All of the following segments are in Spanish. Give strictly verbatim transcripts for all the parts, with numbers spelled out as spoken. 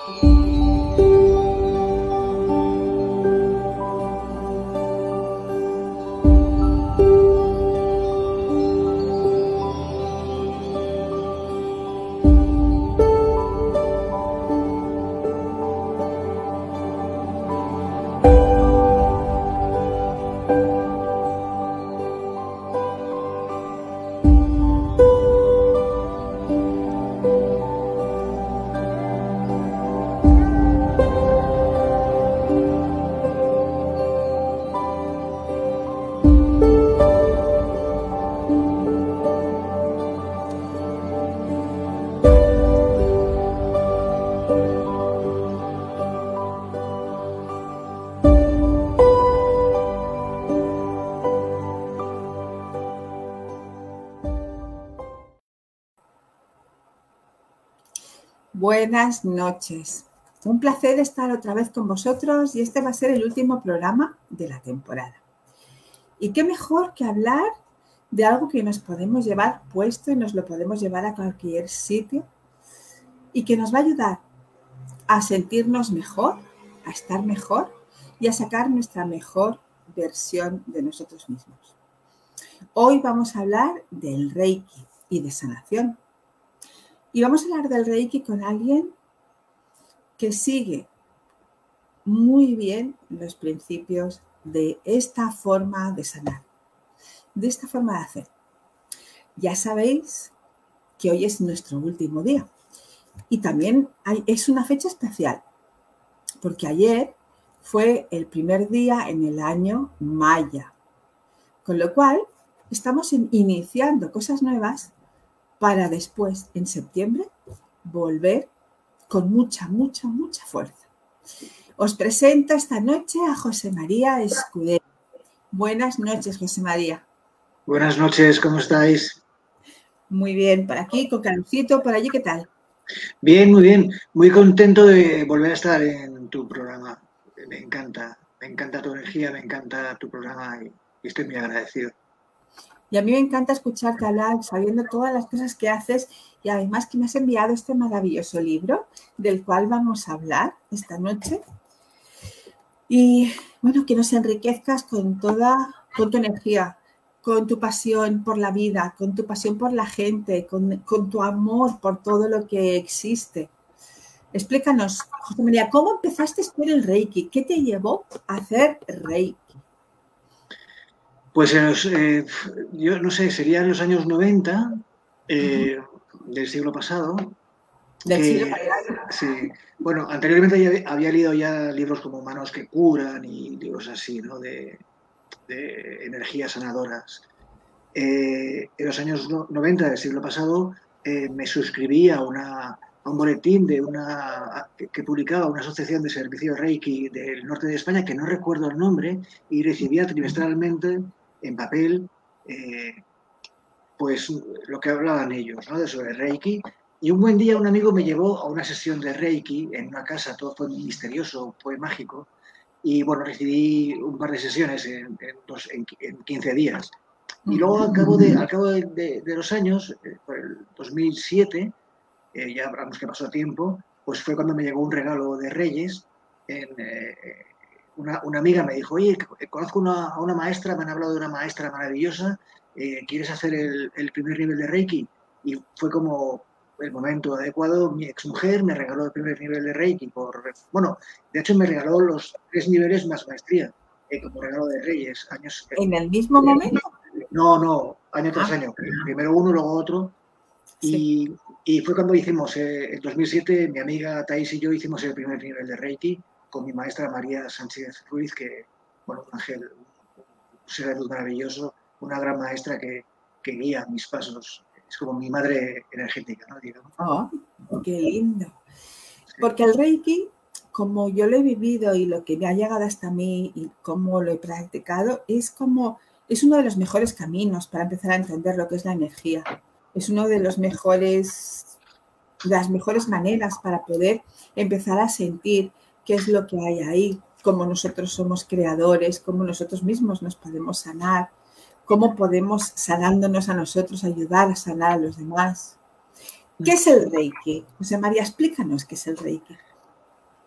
Buenas noches. Un placer estar otra vez con vosotros y este va a ser el último programa de la temporada. Y qué mejor que hablar de algo que nos podemos llevar puesto y nos lo podemos llevar a cualquier sitio y que nos va a ayudar a sentirnos mejor, a estar mejor y a sacar nuestra mejor versión de nosotros mismos. Hoy vamos a hablar del Reiki y de sanación. Y vamos a hablar del Reiki con alguien que sigue muy bien los principios de esta forma de sanar, de esta forma de hacer. Ya sabéis que hoy es nuestro último día y también hay, es una fecha especial porque ayer fue el primer día en el año Maya, con lo cual estamos in, iniciando cosas nuevas para después, en septiembre, volver con mucha, mucha, mucha fuerza. Os presento esta noche a José María Escudero. Buenas noches, José María. Buenas noches, ¿cómo estáis? Muy bien, por aquí, con calorcito, por allí, ¿qué tal? Bien, muy bien. Muy contento de volver a estar en tu programa. Me encanta, me encanta tu energía, me encanta tu programa y estoy muy agradecido. Y a mí me encanta escucharte hablar, sabiendo todas las cosas que haces y además que me has enviado este maravilloso libro del cual vamos a hablar esta noche. Y bueno, que nos enriquezcas con toda, con tu energía, con tu pasión por la vida, con tu pasión por la gente, con, con tu amor por todo lo que existe. Explícanos, José María, ¿cómo empezaste a hacer el Reiki? ¿Qué te llevó a hacer Reiki? Pues en los, eh, yo no sé, serían los años noventa eh, uh-huh. del siglo pasado. Del que, siglo pasado. Sí. Bueno, anteriormente ya había leído ya libros como Manos que curan y libros así, ¿no? De, de energías sanadoras. Eh, en los años noventa del siglo pasado eh, me suscribí a, una, a un boletín de una, que, que publicaba una asociación de servicio Reiki del norte de España, que no recuerdo el nombre, y recibía trimestralmente en papel eh, pues lo que hablaban ellos, ¿no? De sobre Reiki. Y un buen día un amigo me llevó a una sesión de Reiki en una casa, todo fue muy misterioso, fue mágico, y bueno, recibí un par de sesiones en, en, dos, en, en quince días. Y luego al cabo de, al cabo de, de, de los años, eh, por el dos mil siete, eh, ya hablamos que pasó tiempo, pues fue cuando me llegó un regalo de Reyes. En, eh, una, una amiga me dijo, oye, conozco una, a una maestra, me han hablado de una maestra maravillosa, eh, ¿quieres hacer el, el primer nivel de Reiki? Y fue como el momento adecuado. Mi exmujer me regaló el primer nivel de Reiki. Por, bueno, de hecho me regaló los tres niveles más maestría, eh, como regalo de Reyes. Años, ¿En el mismo momento? No, no, año tras ah. año. Primero uno, luego otro. Sí. Y, y fue cuando hicimos, eh, en dos mil siete, mi amiga Thais y yo hicimos el primer nivel de Reiki con mi maestra María Sánchez Ruiz, que, bueno, un ángel, un ser de luz maravilloso, una gran maestra que, que guía mis pasos. Es como mi madre energética, ¿no? Digamos. Oh, qué lindo. Sí. Porque el Reiki, como yo lo he vivido y lo que me ha llegado hasta mí y cómo lo he practicado, es como, es uno de los mejores caminos para empezar a entender lo que es la energía. Es uno de los mejores, de las mejores maneras para poder empezar a sentir qué es lo que hay ahí, cómo nosotros somos creadores, cómo nosotros mismos nos podemos sanar, cómo podemos, sanándonos a nosotros, ayudar a sanar a los demás. ¿Qué es el Reiki? José María, explícanos qué es el Reiki.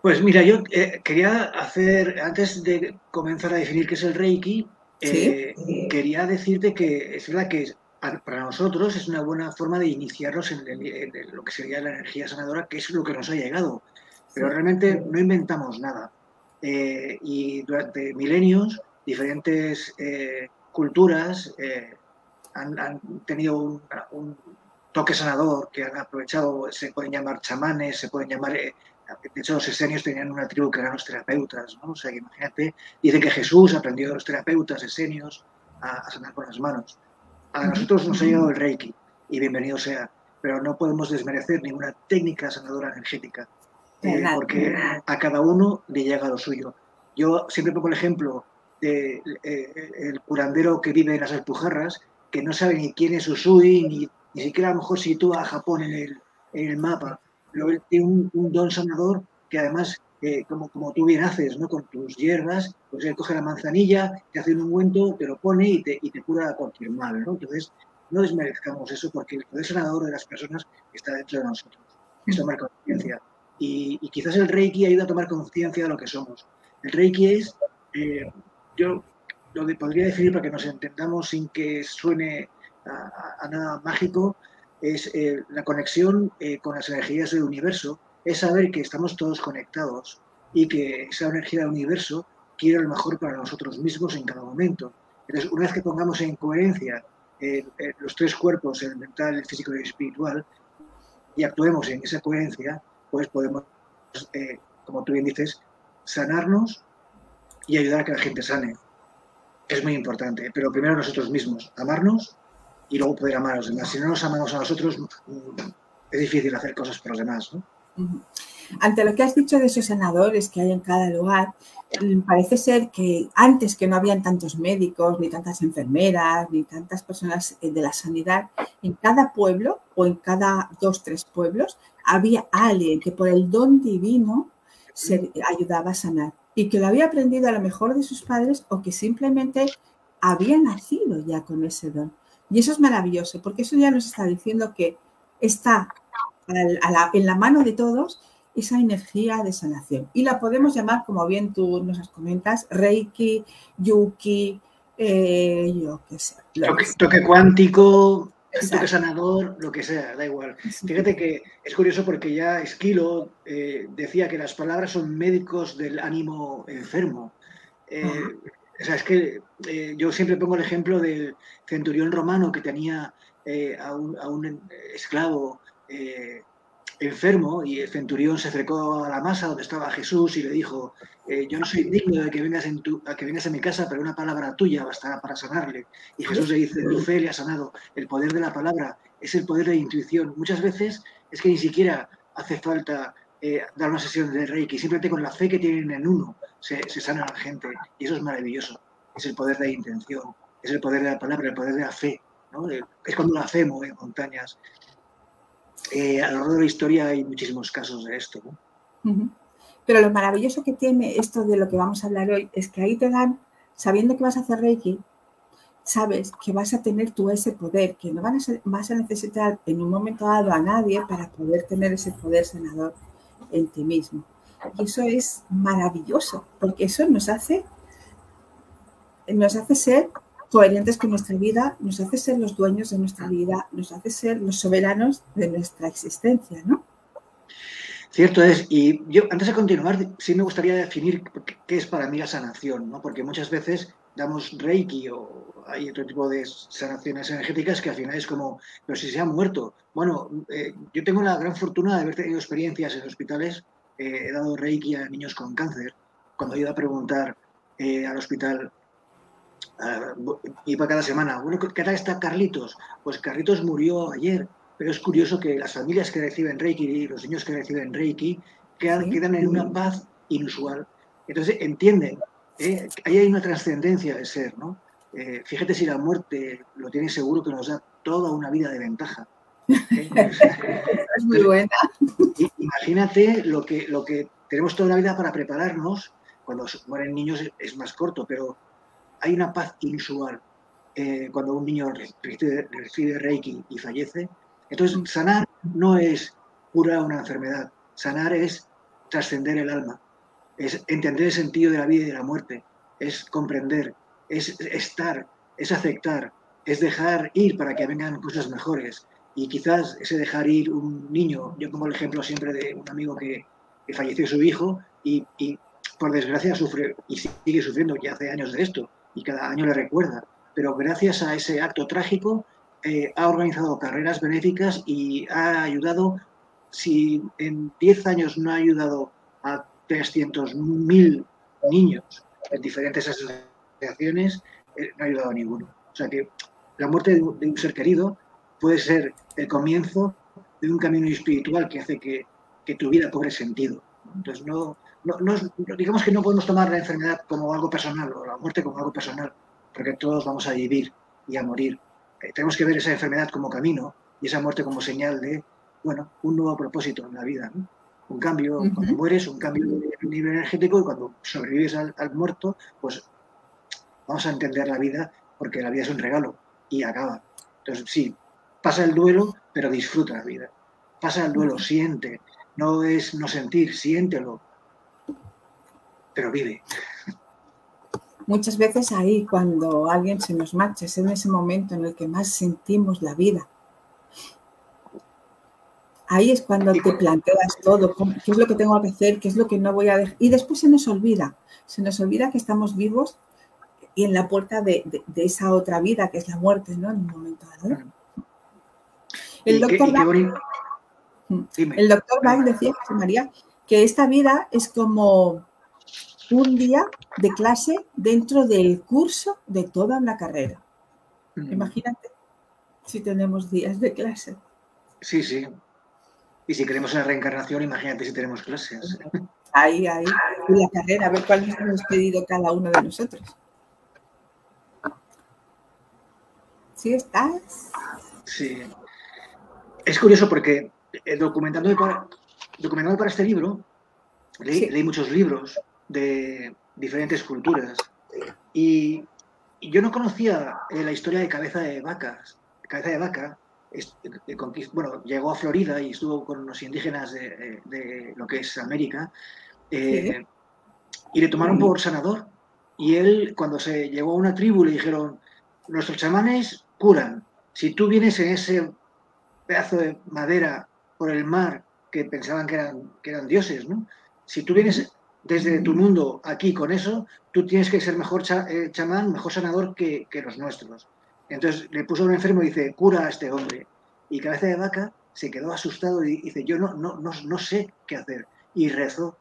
Pues mira, yo eh, quería hacer, antes de comenzar a definir qué es el Reiki, eh, ¿Sí? quería decirte que es verdad que para nosotros es una buena forma de iniciarnos en, el, en lo que sería la energía sanadora, que es lo que nos ha llegado. Pero Sí. realmente no inventamos nada. Eh, y durante milenios, diferentes eh, culturas eh, han, han, tenido un, un, toque sanador que han aprovechado, se pueden llamar chamanes, se pueden llamar... Eh, de hecho, los esenios tenían una tribu que eran los terapeutas, ¿no? O sea, que imagínate, dice que Jesús aprendió de los terapeutas esenios a, a sanar con las manos. A nosotros nos ha llegado el Reiki, y bienvenido sea, pero no podemos desmerecer ninguna técnica sanadora energética, eh, porque a cada uno le llega lo suyo. Yo siempre pongo el ejemplo del de, eh, el curandero que vive en las Alpujarras, que no sabe ni quién es Usui, ni, ni siquiera a lo mejor sitúa a Japón en el, en el mapa, pero él tiene un, un don sanador que además, eh, como, como tú bien haces, ¿no? Con tus hierbas, pues él coge la manzanilla, te hace un ungüento, te lo pone y te, y te cura cualquier mal, ¿no? Entonces, no desmerezcamos eso porque el poder sanador de las personas está dentro de nosotros. Es tomar conciencia. Y, y quizás el Reiki ayuda a tomar conciencia de lo que somos. El Reiki es, eh, yo lo de, podría definir para que nos entendamos sin que suene a, a, a nada mágico, es eh, la conexión eh, con las energías del universo, es saber que estamos todos conectados y que esa energía del universo quiere lo mejor para nosotros mismos en cada momento. Entonces, una vez que pongamos en coherencia eh, eh, los tres cuerpos, el mental, el físico y el espiritual, y actuemos en esa coherencia, pues podemos, eh, como tú bien dices, sanarnos y ayudar a que la gente sane. Es muy importante, pero primero nosotros mismos, amarnos y luego poder amar a los demás. Si no nos amamos a nosotros, es difícil hacer cosas por los demás, ¿no? Ante lo que has dicho de esos sanadores que hay en cada lugar, parece ser que antes, que no habían tantos médicos, ni tantas enfermeras, ni tantas personas de la sanidad, en cada pueblo o en cada dos, tres pueblos había alguien que por el don divino se ayudaba a sanar y que lo había aprendido a lo mejor de sus padres o que simplemente había nacido ya con ese don. Y eso es maravilloso, porque eso ya nos está diciendo que está a la, en la mano de todos esa energía de sanación. Y la podemos llamar, como bien tú nos comentas, Reiki, Yuki, eh, yo qué sé. Toque, toque cuántico, Exacto. toque sanador, lo que sea, da igual. Fíjate que es curioso porque ya Esquilo eh, decía que las palabras son médicos del ánimo enfermo. Eh, o sea, es que eh, yo siempre pongo el ejemplo del centurión romano que tenía eh, a, un, a, un, esclavo eh, enfermo y el centurión se acercó a la masa donde estaba Jesús y le dijo, eh, yo no soy digno de que vengas, en tu, a que vengas a mi casa, pero una palabra tuya bastará para sanarle. Y Jesús le dice, tu fe le ha sanado. El poder de la palabra es el poder de la intuición. Muchas veces es que ni siquiera hace falta eh, dar una sesión de Reiki, simplemente con la fe que tienen en uno se, se sana a la gente. Y eso es maravilloso. Es el poder de la intención, es el poder de la palabra, el poder de la fe, ¿no? Es cuando la fe mueve montañas. Eh, a lo largo de la historia hay muchísimos casos de esto, ¿no? Uh-huh. Pero lo maravilloso que tiene esto de lo que vamos a hablar hoy es que ahí te dan, sabiendo que vas a hacer Reiki, sabes que vas a tener tú ese poder, que no van a ser, vas a necesitar en un momento dado a nadie para poder tener ese poder sanador en ti mismo. Y eso es maravilloso, porque eso nos hace, nos hace ser coherentes con nuestra vida, nos hace ser los dueños de nuestra vida, nos hace ser los soberanos de nuestra existencia, ¿no? Cierto es, y yo antes de continuar sí me gustaría definir qué es para mí la sanación, ¿no? Porque muchas veces damos Reiki o hay otro tipo de sanaciones energéticas que al final es como, pero si se han muerto. Bueno, eh, yo tengo la gran fortuna de haber tenido experiencias en hospitales, eh, he dado Reiki a niños con cáncer, cuando he ido a preguntar eh, al hospital, uh, iba cada semana, bueno, ¿qué tal está Carlitos? Pues Carlitos murió ayer. Pero es curioso que las familias que reciben Reiki y los niños que reciben Reiki quedan, ¿sí? quedan en una paz inusual. Entonces entienden, ¿eh? Ahí hay una trascendencia de ser, ¿no? Eh, fíjate si la muerte lo tiene seguro que nos da toda una vida de ventaja. ¿eh? Es muy buena. Imagínate lo que, lo que tenemos toda la vida para prepararnos. Cuando mueren niños es más corto, pero hay una paz inusual. Eh, cuando un niño recibe, recibe Reiki y fallece. Entonces, sanar no es curar una enfermedad, sanar es trascender el alma, es entender el sentido de la vida y de la muerte, es comprender, es estar, es aceptar, es dejar ir para que vengan cosas mejores. Y quizás ese dejar ir un niño, yo pongo el ejemplo siempre de un amigo que, que falleció su hijo y, y por desgracia sufre y sigue sufriendo ya hace años de esto y cada año le recuerda, pero gracias a ese acto trágico eh, ha organizado carreras benéficas y ha ayudado, si en diez años no ha ayudado a trescientos mil niños en diferentes asociaciones, eh, no ha ayudado a ninguno. O sea que la muerte de un, de un ser querido puede ser el comienzo de un camino espiritual que hace que, que tu vida cobre sentido. Entonces, no, no, no, digamos que no podemos tomar la enfermedad como algo personal o la muerte como algo personal, porque todos vamos a vivir y a morir. Eh, tenemos que ver esa enfermedad como camino y esa muerte como señal de, bueno, un nuevo propósito en la vida, ¿no? Un cambio, uh-huh. Cuando mueres, un cambio de nivel energético, y cuando sobrevives al, al muerto, pues vamos a entender la vida, porque la vida es un regalo y acaba. Entonces, sí, pasa el duelo, pero disfruta la vida. Pasa el duelo, siente. No es no sentir, siéntelo, pero vive. Muchas veces ahí, cuando alguien se nos marcha, es en ese momento en el que más sentimos la vida. Ahí es cuando te planteas todo, qué es lo que tengo que hacer, qué es lo que no voy a dejar. Y después se nos olvida, se nos olvida que estamos vivos y en la puerta de, de, de esa otra vida, que es la muerte, ¿no? En un momento dado. El doctor Bach, el doctor Bach decía, José María, que esta vida es como un día de clase dentro del curso de toda una carrera. Mm. Imagínate si tenemos días de clase. Sí, sí. Y si queremos la reencarnación, imagínate si tenemos clases. Ahí, ahí, en la carrera, a ver cuál nos hemos pedido cada uno de nosotros. ¿Sí estás? Sí. Es curioso porque eh, documentándome para, documentándome para este libro, leí, sí. leí muchos libros de diferentes culturas y, y yo no conocía eh, la historia de Cabeza de Vacas. Cabeza de Vaca, es, eh, bueno, llegó a Florida y estuvo con los indígenas de, de, de lo que es América eh, sí. y le tomaron por sanador. Y él, cuando se llegó a una tribu, le dijeron, nuestros chamanes curan. Si tú vienes en ese pedazo de madera por el mar que pensaban que eran, que eran dioses, ¿no? Si tú vienes desde tu mundo aquí con eso, tú tienes que ser mejor cha, eh, chamán, mejor sanador que, que los nuestros. Entonces le puso a un enfermo y dice, cura a este hombre. Y Cabeza de Vaca se quedó asustado y dice, yo no, no, no, no sé qué hacer. Y rezó.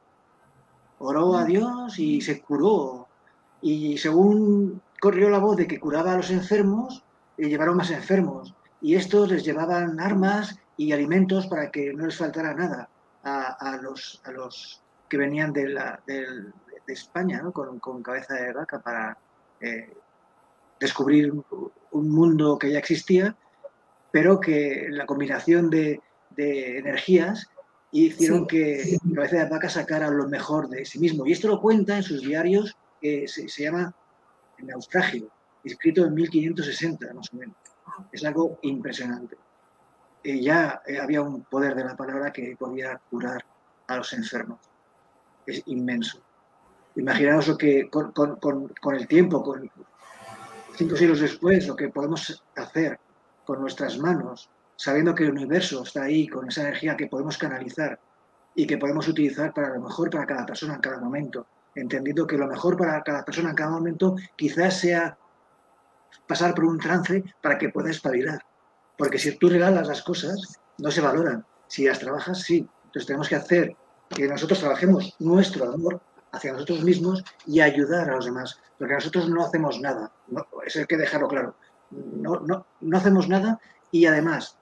Oró a Dios y se curó. Y según corrió la voz de que curaba a los enfermos, le llevaron más enfermos. Y estos les llevaban armas y alimentos para que no les faltara nada a, a, los, a los que venían de, la, de, de España, ¿no? con, con Cabeza de Vaca para eh, descubrir un mundo que ya existía, pero que la combinación de, de energías hicieron sí. que Cabeza de Vaca sacara lo mejor de sí mismo. Y esto lo cuenta en sus diarios, que se, se llama Naufragio, escrito en mil quinientos sesenta, más o menos. Es algo impresionante. Eh, ya eh, había un poder de la palabra que podía curar a los enfermos. Es inmenso. Imaginaos lo que con, con, con, con el tiempo, con cinco siglos después, lo que podemos hacer con nuestras manos, sabiendo que el universo está ahí, con esa energía que podemos canalizar y que podemos utilizar para lo mejor para cada persona en cada momento, entendiendo que lo mejor para cada persona en cada momento quizás sea pasar por un trance para que pueda espabilar. Porque si tú regalas las cosas, no se valoran. Si las trabajas, sí. Entonces tenemos que hacer que nosotros trabajemos nuestro amor hacia nosotros mismos y ayudar a los demás. Porque nosotros no hacemos nada. No, eso hay que dejarlo claro. No, no, no hacemos nada y además,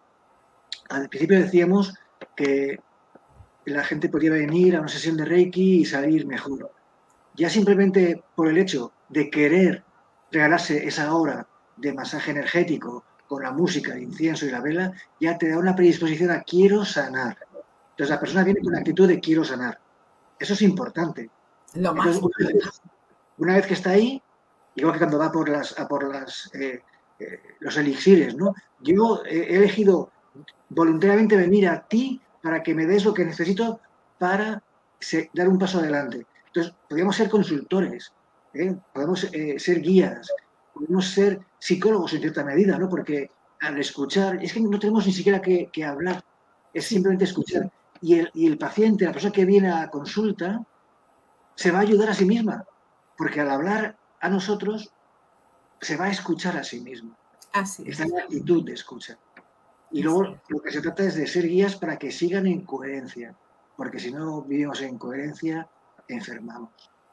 al principio decíamos que la gente podía venir a una sesión de Reiki y salir mejor. Ya simplemente por el hecho de querer regalarse esa hora de masaje energético con la música, el incienso y la vela, ya te da una predisposición a quiero sanar. Entonces la persona viene con la actitud de quiero sanar. Eso es importante. Lo más Entonces, una, vez, una vez que está ahí, igual que cuando va por las, a por las, eh, eh, los elixires, ¿no? Yo he elegido voluntariamente venir a ti para que me des lo que necesito para se, dar un paso adelante. Entonces, podríamos ser consultores, ¿eh? Podemos eh, ser guías, podemos ser psicólogos en cierta medida, ¿no? Porque al escuchar, es que no tenemos ni siquiera que, que hablar, es Sí. simplemente escuchar. Y el, y el paciente, la persona que viene a consulta, se va a ayudar a sí misma, porque al hablar a nosotros, se va a escuchar a sí mismo. Así Está es. en la actitud de escucha. Y Así luego es. lo que se trata es de ser guías para que sigan en coherencia, porque si no vivimos en coherencia, enfermamos.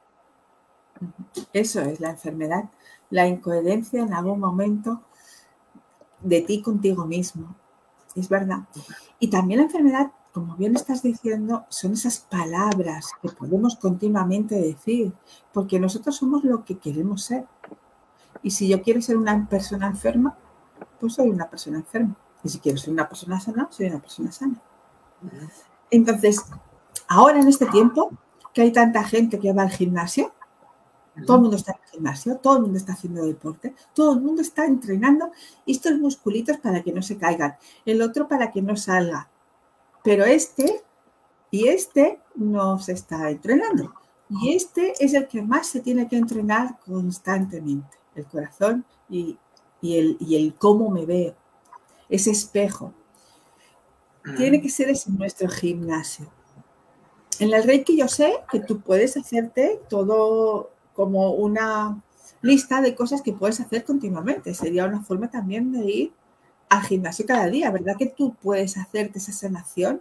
Eso es la enfermedad, la incoherencia en algún momento de ti contigo mismo. Es verdad. Y también la enfermedad, como bien estás diciendo, son esas palabras que podemos continuamente decir, porque nosotros somos lo que queremos ser. Y si yo quiero ser una persona enferma, pues soy una persona enferma. Y si quiero ser una persona sana, soy una persona sana. Entonces, ahora en este tiempo, que hay tanta gente que va al gimnasio, todo el mundo está en el gimnasio, todo el mundo está haciendo deporte, todo el mundo está entrenando estos musculitos para que no se caigan, el otro para que no salga. Pero este y este no se está entrenando. Y este es el que más se tiene que entrenar constantemente, el corazón y, y, el, y el cómo me veo, ese espejo. Tiene que ser ese nuestro gimnasio. En el Reiki yo sé que tú puedes hacerte todo como una lista de cosas que puedes hacer continuamente. Sería una forma también de ir al gimnasio cada día, ¿verdad? Que tú puedes hacerte esa sanación.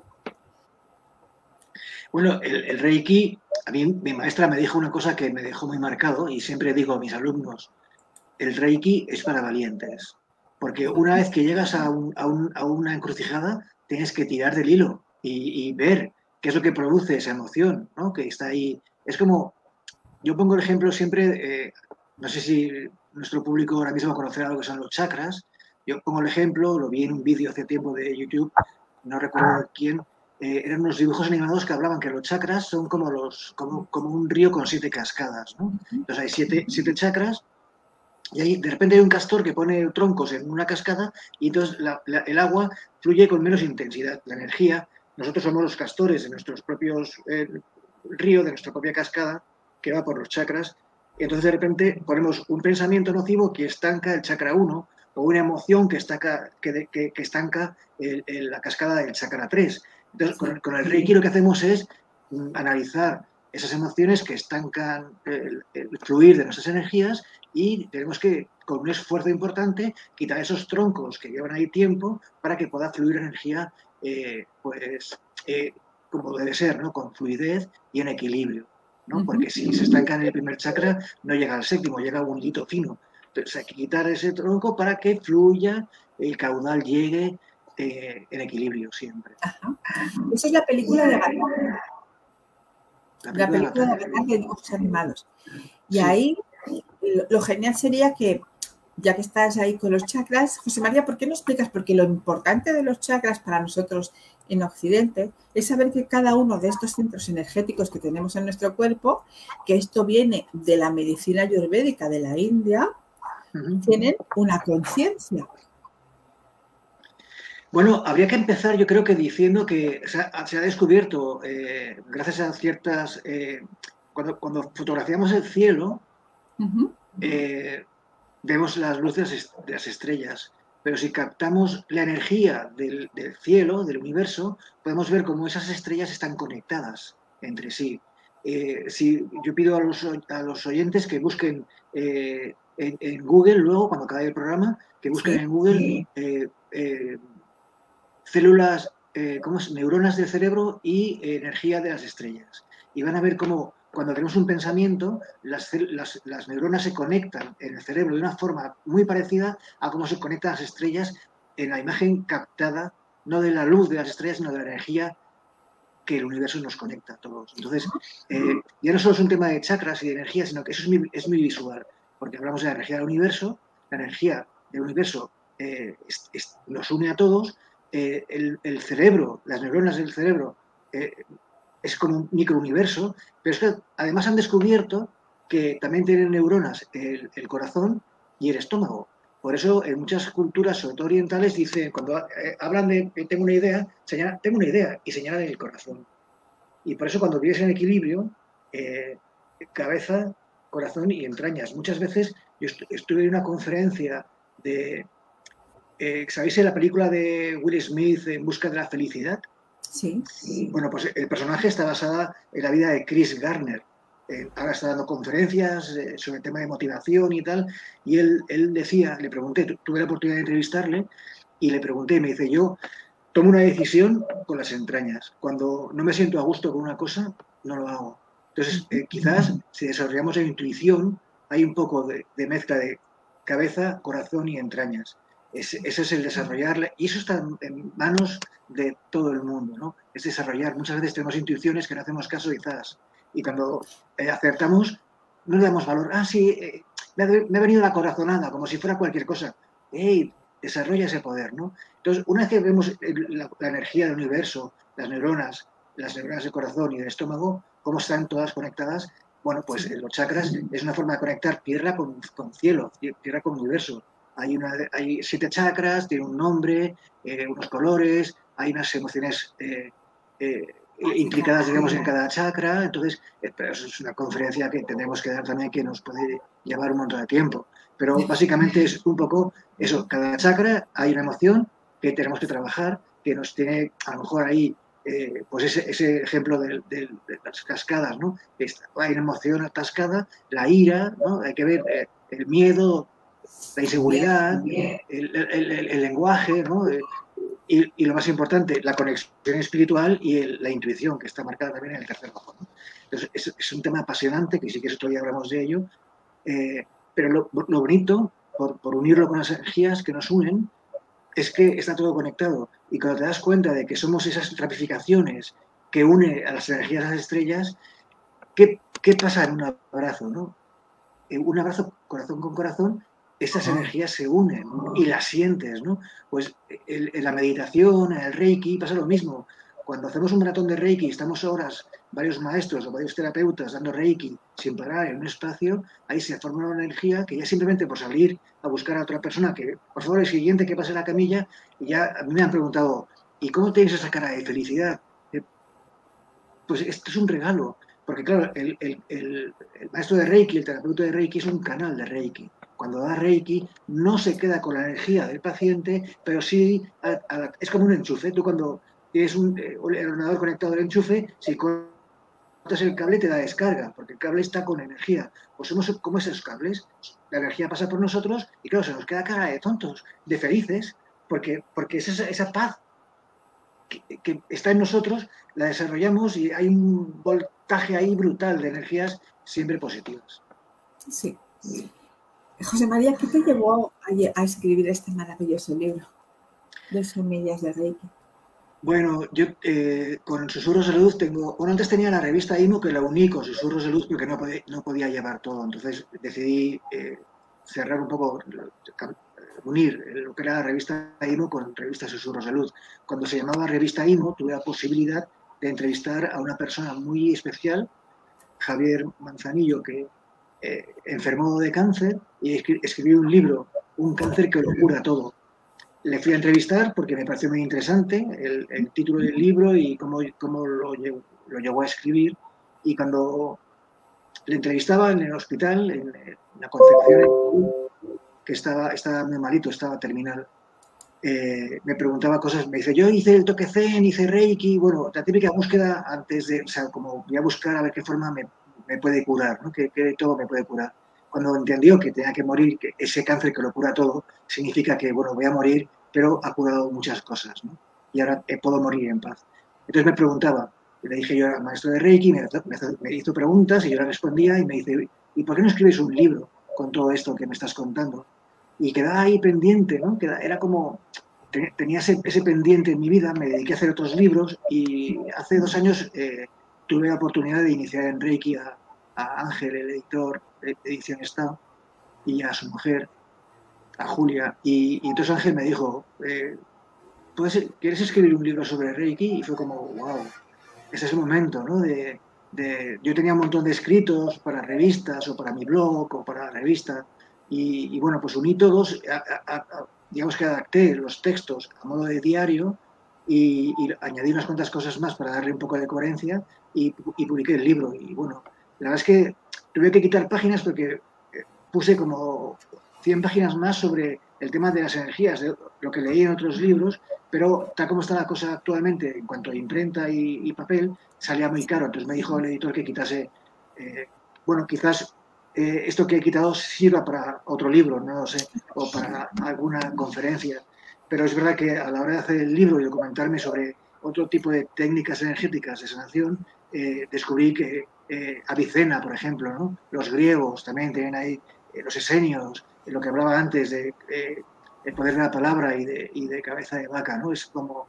Bueno, el, el Reiki, a mí mi maestra me dijo una cosa que me dejó muy marcado y siempre digo a mis alumnos, el Reiki es para valientes, porque una vez que llegas a, un, a, un, a una encrucijada, tienes que tirar del hilo y, y ver qué es lo que produce esa emoción, ¿no? Que está ahí. Es como, yo pongo el ejemplo siempre, eh, no sé si nuestro público ahora mismo conocerá lo que son los chakras, yo pongo el ejemplo, lo vi en un vídeo hace tiempo de YouTube, no recuerdo quién, eh, eran unos dibujos animados que hablaban que los chakras son como, los, como, como un río con siete cascadas, ¿no? Entonces hay siete, siete chakras y ahí de repente hay un castor que pone troncos en una cascada y entonces la, la, el agua fluye con menos intensidad, la energía. Nosotros somos los castores de nuestros propios eh, ríos, de nuestra propia cascada, que va por los chakras. Y entonces de repente ponemos un pensamiento nocivo que estanca el chakra uno o una emoción que estanca, que, que, que estanca el, el, la cascada del chakra tres. Entonces con, con el Reiki lo que hacemos es mm, analizar esas emociones que estancan el, el fluir de nuestras energías y tenemos que, con un esfuerzo importante, quitar esos troncos que llevan ahí tiempo para que pueda fluir energía, eh, pues, eh, como debe ser, ¿no? Con fluidez y en equilibrio, ¿no? Porque si se estanca en el primer chakra, no llega al séptimo, llega a un hilito fino. Entonces hay que quitar ese tronco para que fluya, el caudal llegue eh, en equilibrio siempre. Ajá. Esa es la película de Avatar. La La película, película de de Avatar de dibujos animados. Y sí. ahí lo, lo genial sería que, ya que estás ahí con los chakras, José María, ¿por qué no explicas? Porque lo importante de los chakras para nosotros en Occidente es saber que cada uno de estos centros energéticos que tenemos en nuestro cuerpo, que esto viene de la medicina ayurvédica de la India, uh-huh. tienen una conciencia. Bueno, habría que empezar, yo creo que diciendo que se ha, se ha descubierto, eh, gracias a ciertas... Eh, cuando, cuando fotografiamos el cielo, uh-huh. eh, vemos las luces de las estrellas, pero si captamos la energía del, del cielo, del universo, podemos ver cómo esas estrellas están conectadas entre sí. Eh, si yo pido a los, a los oyentes que busquen eh, en, en Google, luego, cuando acabe el programa, que busquen ¿Sí? en Google eh, eh, células, eh, ¿cómo es? Neuronas del cerebro y eh, energía de las estrellas. Y van a ver cómo cuando tenemos un pensamiento, las, las, las, neuronas se conectan en el cerebro de una forma muy parecida a cómo se conectan las estrellas en la imagen captada, no de la luz de las estrellas, sino de la energía que el universo nos conecta a todos. Entonces, eh, ya no solo es un tema de chakras y de energía, sino que eso es muy, es muy visual, porque hablamos de la energía del universo, la energía del universo eh, es, es, nos une a todos, eh, el, el cerebro, las neuronas del cerebro, eh, es como un microuniverso, pero es que además han descubierto que también tienen neuronas el, el corazón y el estómago. Por eso en muchas culturas, sobre todo orientales, dicen, cuando eh, hablan de tengo una idea, señalan, tengo una idea y señalan el corazón. Y por eso cuando vives en equilibrio, eh, cabeza, corazón y entrañas. Muchas veces yo est estuve en una conferencia de, eh, ¿sabéis la película de Will Smith, En busca de la felicidad? Sí. Bueno, pues el personaje está basada en la vida de Chris Gardner. Eh, ahora está dando conferencias eh, sobre el tema de motivación y tal, y él, él decía, le pregunté, tuve la oportunidad de entrevistarle, y le pregunté, me dice, yo tomo una decisión con las entrañas. Cuando no me siento a gusto con una cosa, no lo hago. Entonces, eh, quizás si desarrollamos la intuición, hay un poco de, de mezcla de cabeza, corazón y entrañas. Ese, ese es el desarrollar, y eso está en manos de todo el mundo, ¿no? Es desarrollar. Muchas veces tenemos intuiciones que no hacemos caso quizás, y cuando eh, acertamos, no le damos valor. Ah, sí, eh, me, ha, me ha venido la corazonada, como si fuera cualquier cosa. ¡Ey! Desarrolla ese poder, ¿no? Entonces, una vez que vemos la, la energía del universo, las neuronas, las neuronas del corazón y del estómago, cómo están todas conectadas, bueno, pues sí. Los chakras es una forma de conectar tierra con, con cielo, tierra con universo. Hay, una, hay siete chakras, tiene un nombre, eh, unos colores, hay unas emociones eh, eh, implicadas, digamos, en cada chakra. Entonces, eh, pero eso es una conferencia que tendremos que dar también, que nos puede llevar un montón de tiempo. Pero básicamente es un poco eso, cada chakra hay una emoción que tenemos que trabajar, que nos tiene, a lo mejor ahí, eh, pues ese, ese ejemplo de, de, de las cascadas, ¿no? Hay una emoción atascada, la ira, ¿no? Hay que ver eh, el miedo, la inseguridad, el, el, el, el lenguaje, ¿no? Y, y, lo más importante, la conexión espiritual y el, la intuición, que está marcada también en el tercer ojo, ¿no? Entonces, es, es un tema apasionante, que si quieres otro día hablamos de ello, eh, pero lo, lo bonito, por, por unirlo con las energías que nos unen, es que está todo conectado. Y cuando te das cuenta de que somos esas ramificaciones que une a las energías de las estrellas, ¿qué, qué pasa en un abrazo, ¿no? En un abrazo corazón con corazón, esas energías se unen y las sientes, ¿no? Pues en, en la meditación, en el Reiki, pasa lo mismo. Cuando hacemos un maratón de Reiki, estamos horas, varios maestros o varios terapeutas dando Reiki sin parar en un espacio, ahí se forma una energía que ya simplemente por salir a buscar a otra persona que, por favor, el siguiente que pase la camilla, y ya a mí me han preguntado, ¿y cómo tienes esa cara de felicidad? Pues esto es un regalo, porque claro, el, el, el, el maestro de Reiki, el terapeuta de Reiki es un canal de Reiki. Cuando da Reiki no se queda con la energía del paciente, pero sí a, a, es como un enchufe. Tú cuando tienes un, el ordenador conectado al enchufe, si cortas el cable te da descarga, porque el cable está con energía. Pues somos como esos cables, la energía pasa por nosotros y claro, se nos queda cara de tontos, de felices, porque, porque es esa, esa paz que, que está en nosotros, la desarrollamos y hay un voltaje ahí brutal de energías siempre positivas. Sí. José María, ¿qué te llevó a, a escribir este maravilloso libro de Semillas de Reiki? Bueno, yo eh, con Susurros de Luz tengo... Bueno, antes tenía la revista I M O que la uní con Susurros de Luz porque no podía, no podía llevar todo. Entonces decidí eh, cerrar un poco, unir lo que era la revista I M O con revista Susurros de Luz. Cuando se llamaba revista I M O tuve la posibilidad de entrevistar a una persona muy especial, Javier Manzanillo, que eh, enfermó de cáncer y escribió un libro, Un cáncer que lo cura todo. Le fui a entrevistar porque me pareció muy interesante el, el título del libro y cómo, cómo lo, llegó, lo llegó a escribir. Y cuando le entrevistaba en el hospital, en, en la Concepción, que estaba, estaba muy malito, estaba terminal, eh, me preguntaba cosas, me dice, yo hice el toque zen, hice Reiki, bueno, la típica búsqueda antes de, o sea, como voy a buscar a ver qué forma me, me puede curar, ¿no? ¿Qué, qué todo me puede curar? Cuando entendió que tenía que morir, que ese cáncer que lo cura todo, significa que, bueno, voy a morir, pero ha curado muchas cosas, ¿no? Y ahora eh, puedo morir en paz. Entonces me preguntaba, le dije yo al maestro de Reiki, me, me, me hizo preguntas y yo le respondía y me dice, ¿y por qué no escribes un libro con todo esto que me estás contando? Y quedaba ahí pendiente, ¿no? Quedaba, era como, tenía ese, ese pendiente en mi vida, me dediqué a hacer otros libros y hace dos años eh, tuve la oportunidad de iniciar en Reiki a, a Ángel, el editor de Edición Estado, y a su mujer, a Julia, y, y entonces Ángel me dijo, eh, ¿puedes, ¿quieres escribir un libro sobre Reiki? Y fue como, wow, ese es el momento, ¿no? De, de, yo tenía un montón de escritos para revistas o para mi blog o para la revista, y, y bueno, pues uní todos, a, a, a, digamos que adapté los textos a modo de diario y, y añadí unas cuantas cosas más para darle un poco de coherencia y, y publiqué el libro. Y bueno, la verdad es que tuve que quitar páginas porque puse como cien páginas más sobre el tema de las energías, de lo que leí en otros libros, pero tal como está la cosa actualmente en cuanto a imprenta y, y papel, salía muy caro. Entonces me dijo el editor que quitase, eh, bueno, quizás eh, esto que he quitado sirva para otro libro, no lo sé, o para alguna conferencia. Pero es verdad que a la hora de hacer el libro y documentarme sobre otro tipo de técnicas energéticas de sanación, eh, descubrí que eh, Avicena, por ejemplo, ¿no? Los griegos también tienen ahí, eh, los esenios, eh, lo que hablaba antes de eh, el poder de la palabra y de, y de cabeza de vaca, ¿no? Es como...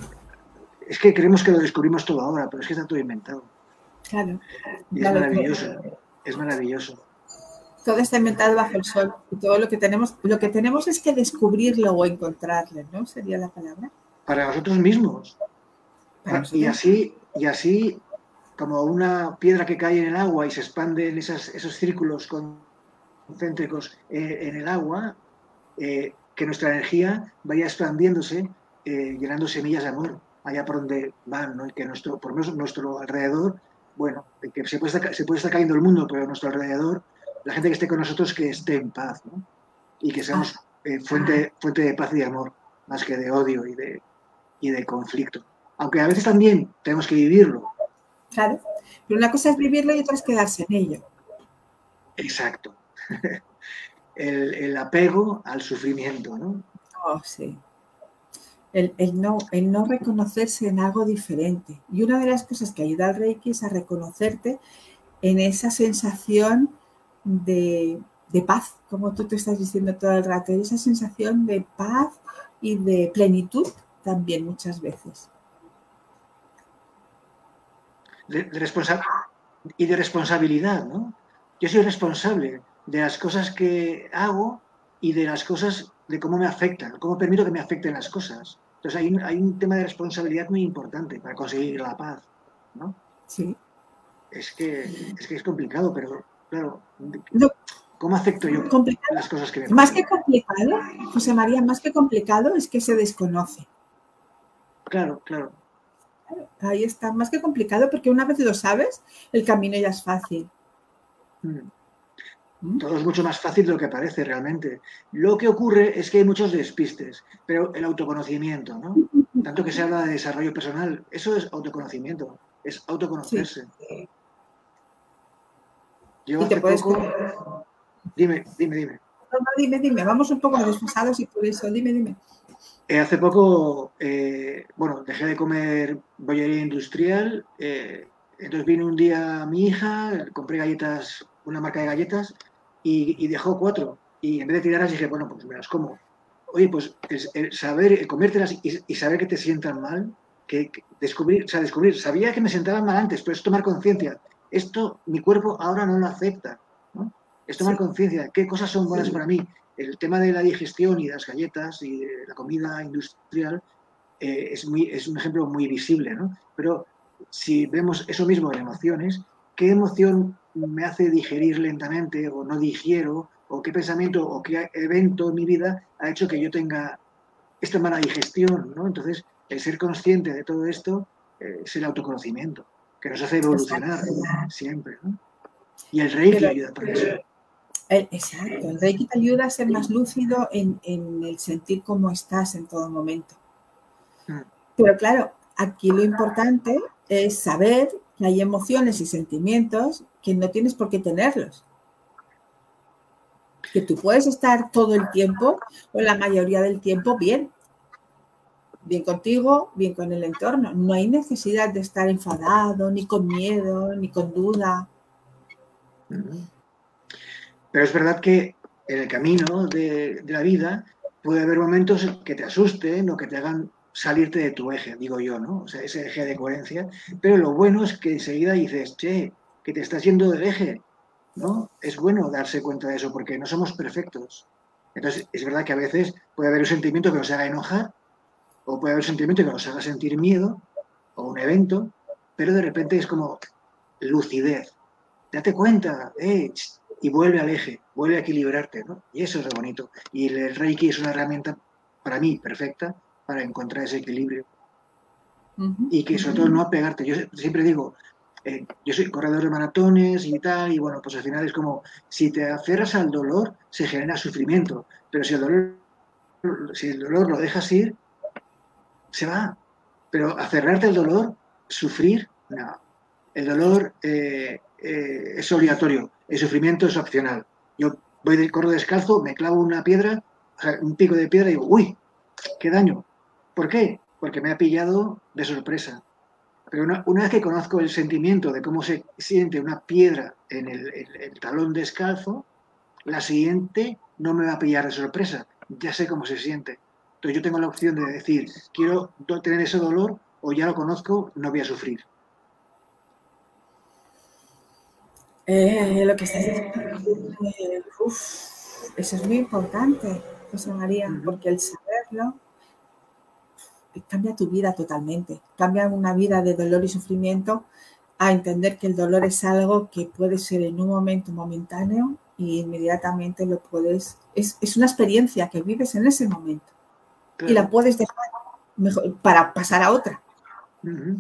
Es que creemos que lo descubrimos todo ahora, pero es que está todo inventado. Claro. Y es Claro, maravilloso, es maravilloso. todo está inventado bajo el sol y todo lo que tenemos, lo que tenemos es que descubrirlo o encontrarlo, ¿no? Sería la palabra. Para nosotros mismos. Para Y nosotros. así, y así, como una piedra que cae en el agua y se expande en esas, esos círculos concéntricos eh, en el agua, eh, que nuestra energía vaya expandiéndose, eh, llenando semillas de amor allá por donde van, ¿no? Y que nuestro, por menos nuestro alrededor, bueno, que se puede, estar, se puede estar cayendo el mundo, pero a nuestro alrededor, la gente que esté con nosotros, que esté en paz, ¿no? Y que seamos eh, fuente, fuente de paz y de amor, más que de odio y de, y de conflicto. Aunque a veces también tenemos que vivirlo. Claro, pero una cosa es vivirlo y otra es quedarse en ello. Exacto. El, el apego al sufrimiento, ¿no? Oh, sí. El, el, no, el no reconocerse en algo diferente. Y una de las cosas que ayuda al Reiki es a reconocerte en esa sensación de, de paz, como tú te estás diciendo todo el rato, esa sensación de paz y de plenitud también muchas veces. De, de responsa y de responsabilidad, ¿no? Yo soy responsable de las cosas que hago y de las cosas, de cómo me afectan, cómo permito que me afecten las cosas. Entonces hay un, hay un tema de responsabilidad muy importante para conseguir la paz, ¿no? Sí. Es que es, que es complicado, pero claro, No, ¿cómo acepto yo complicado. las cosas que me Más pasan? que complicado, José María, más que complicado es que se desconoce. Claro, claro. Ahí está, más que complicado, porque una vez lo sabes, el camino ya es fácil. Mm. Todo es mucho más fácil de lo que parece realmente. Lo que ocurre es que hay muchos despistes, pero el autoconocimiento, ¿no? Tanto que se habla de desarrollo personal, eso es autoconocimiento, es autoconocerse. Sí. Yo Y te hace puedes... poco... Dime, dime, dime. No, no, dime, dime, vamos un poco desfasados y por eso, dime, dime. Eh, hace poco, eh, bueno, dejé de comer bollería industrial, eh, entonces vino un día mi hija, compré galletas, una marca de galletas, y, y dejó cuatro. Y en vez de tirarlas dije, bueno, pues me las como. Oye, pues es, el saber, el comértelas y, y, saber que te sientan mal, que, que, descubrir, o sea, descubrir, sabía que me sentaban mal antes, pero es tomar conciencia. Esto mi cuerpo ahora no lo acepta, ¿no? Es tomar sí. conciencia, qué cosas son buenas sí. para mí. El tema de la digestión y las galletas y de la comida industrial eh, es, muy, es un ejemplo muy visible, ¿no? Pero si vemos eso mismo en emociones, ¿qué emoción me hace digerir lentamente o no digiero? ¿O qué pensamiento o qué evento en mi vida ha hecho que yo tenga esta mala digestión, ¿no? Entonces, el ser consciente de todo esto eh, es el autoconocimiento, que nos hace evolucionar exacto. siempre, ¿no? Y el Reiki pero, ayuda para eso. El, exacto, el Reiki te ayuda a ser más lúcido en, en el sentir cómo estás en todo momento. Mm. Pero claro, aquí lo importante es saber que hay emociones y sentimientos que no tienes por qué tenerlos. Que tú puedes estar todo el tiempo o la mayoría del tiempo bien. Bien contigo, bien con el entorno. No hay necesidad de estar enfadado, ni con miedo, ni con duda. Pero es verdad que en el camino de, de la vida puede haber momentos que te asusten o que te hagan salirte de tu eje, digo yo, ¿no? O sea, ese eje de coherencia. Pero lo bueno es que enseguida dices, che, que te estás yendo del eje, ¿no? Es bueno darse cuenta de eso porque no somos perfectos. Entonces, es verdad que a veces puede haber un sentimiento que nos haga enojar o puede haber un sentimiento que nos haga sentir miedo o un evento, pero de repente es como lucidez. Date cuenta, eh, y vuelve al eje, vuelve a equilibrarte, ¿no? Y eso es lo bonito. Y el Reiki es una herramienta, para mí, perfecta para encontrar ese equilibrio. Uh-huh. Y que sobre todo no apegarte. Yo siempre digo, eh, yo soy corredor de maratones y tal, y bueno, pues al final es como, si te aferras al dolor, se genera sufrimiento, pero si el dolor, si el dolor lo dejas ir, se va. Pero aferrarte al dolor, sufrir, no. El dolor eh, eh, es obligatorio, el sufrimiento es opcional. Yo voy de corro descalzo, me clavo una piedra, o sea, un pico de piedra y digo, uy, qué daño. ¿Por qué? Porque me ha pillado de sorpresa. Pero una, una vez que conozco el sentimiento de cómo se siente una piedra en el, el, el talón descalzo, la siguiente no me va a pillar de sorpresa. Ya sé cómo se siente. Entonces yo tengo la opción de decir, quiero tener ese dolor o ya lo conozco, no voy a sufrir. Eh, lo que estás diciendo, eh, uf, eso es muy importante, José María, uh-huh. porque el saberlo cambia tu vida totalmente. Cambia una vida de dolor y sufrimiento a entender que el dolor es algo que puede ser en un momento momentáneo y inmediatamente lo puedes... Es, es una experiencia que vives en ese momento. Claro. Y la puedes dejar mejor, para pasar a otra. Uh-huh.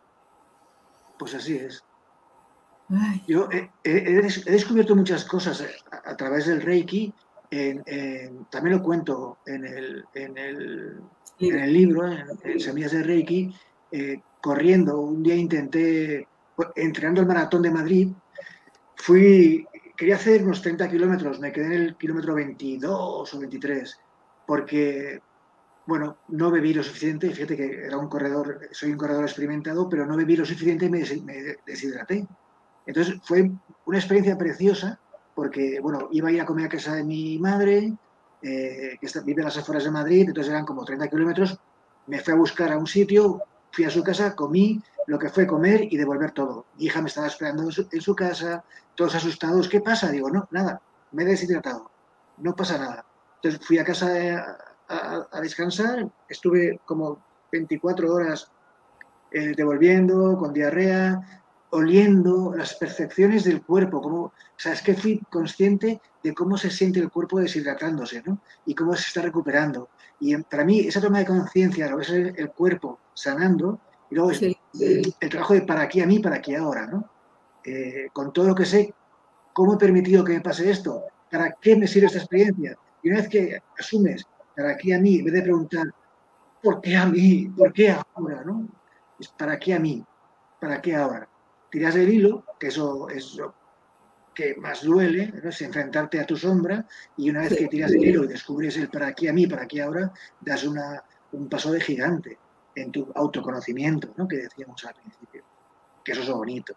Pues así es. Ay. Yo he, he, he descubierto muchas cosas a, a través del Reiki. En, en, también lo cuento en el, en el, en el libro, en, en Semillas de Reiki. Eh, corriendo, un día intenté, entrenando el maratón de Madrid, fui, quería hacer unos treinta kilómetros, me quedé en el kilómetro veintidós o veintitrés, porque, bueno, no bebí lo suficiente. Fíjate que era un corredor, soy un corredor experimentado, pero no bebí lo suficiente y me, des, me deshidraté. Entonces fue una experiencia preciosa porque, bueno, iba a ir a comer a casa de mi madre, eh, que está, vive a las afueras de Madrid, entonces eran como treinta kilómetros, me fui a buscar a un sitio, fui a su casa, comí lo que fue comer y devolver todo. Mi hija me estaba esperando en su, en su casa, todos asustados, ¿qué pasa? Digo, no, nada, me he deshidratado, no pasa nada. Entonces fui a casa a, a, a descansar, estuve como veinticuatro horas eh, devolviendo, con diarrea, oliendo las percepciones del cuerpo, como, o sea, es que fui consciente de cómo se siente el cuerpo deshidratándose, ¿no? Y cómo se está recuperando. Y para mí, esa toma de conciencia, lo que es el, el cuerpo sanando, y luego sí. el, el trabajo de para aquí a mí, para aquí ahora, ¿no? Eh, con todo lo que sé, ¿cómo he permitido que me pase esto? ¿Para qué me sirve esta experiencia? Y una vez que asumes para aquí a mí, en vez de preguntar, ¿por qué a mí? ¿Por qué ahora? ¿No? Es ¿para qué a mí? ¿Para qué ahora? Tiras el hilo, que eso es lo que más duele, ¿no? Es enfrentarte a tu sombra, y una vez que tiras el hilo y descubres el para qué a mí, para qué ahora, das una, un paso de gigante en tu autoconocimiento, ¿no? Que decíamos al principio, que eso es lo bonito.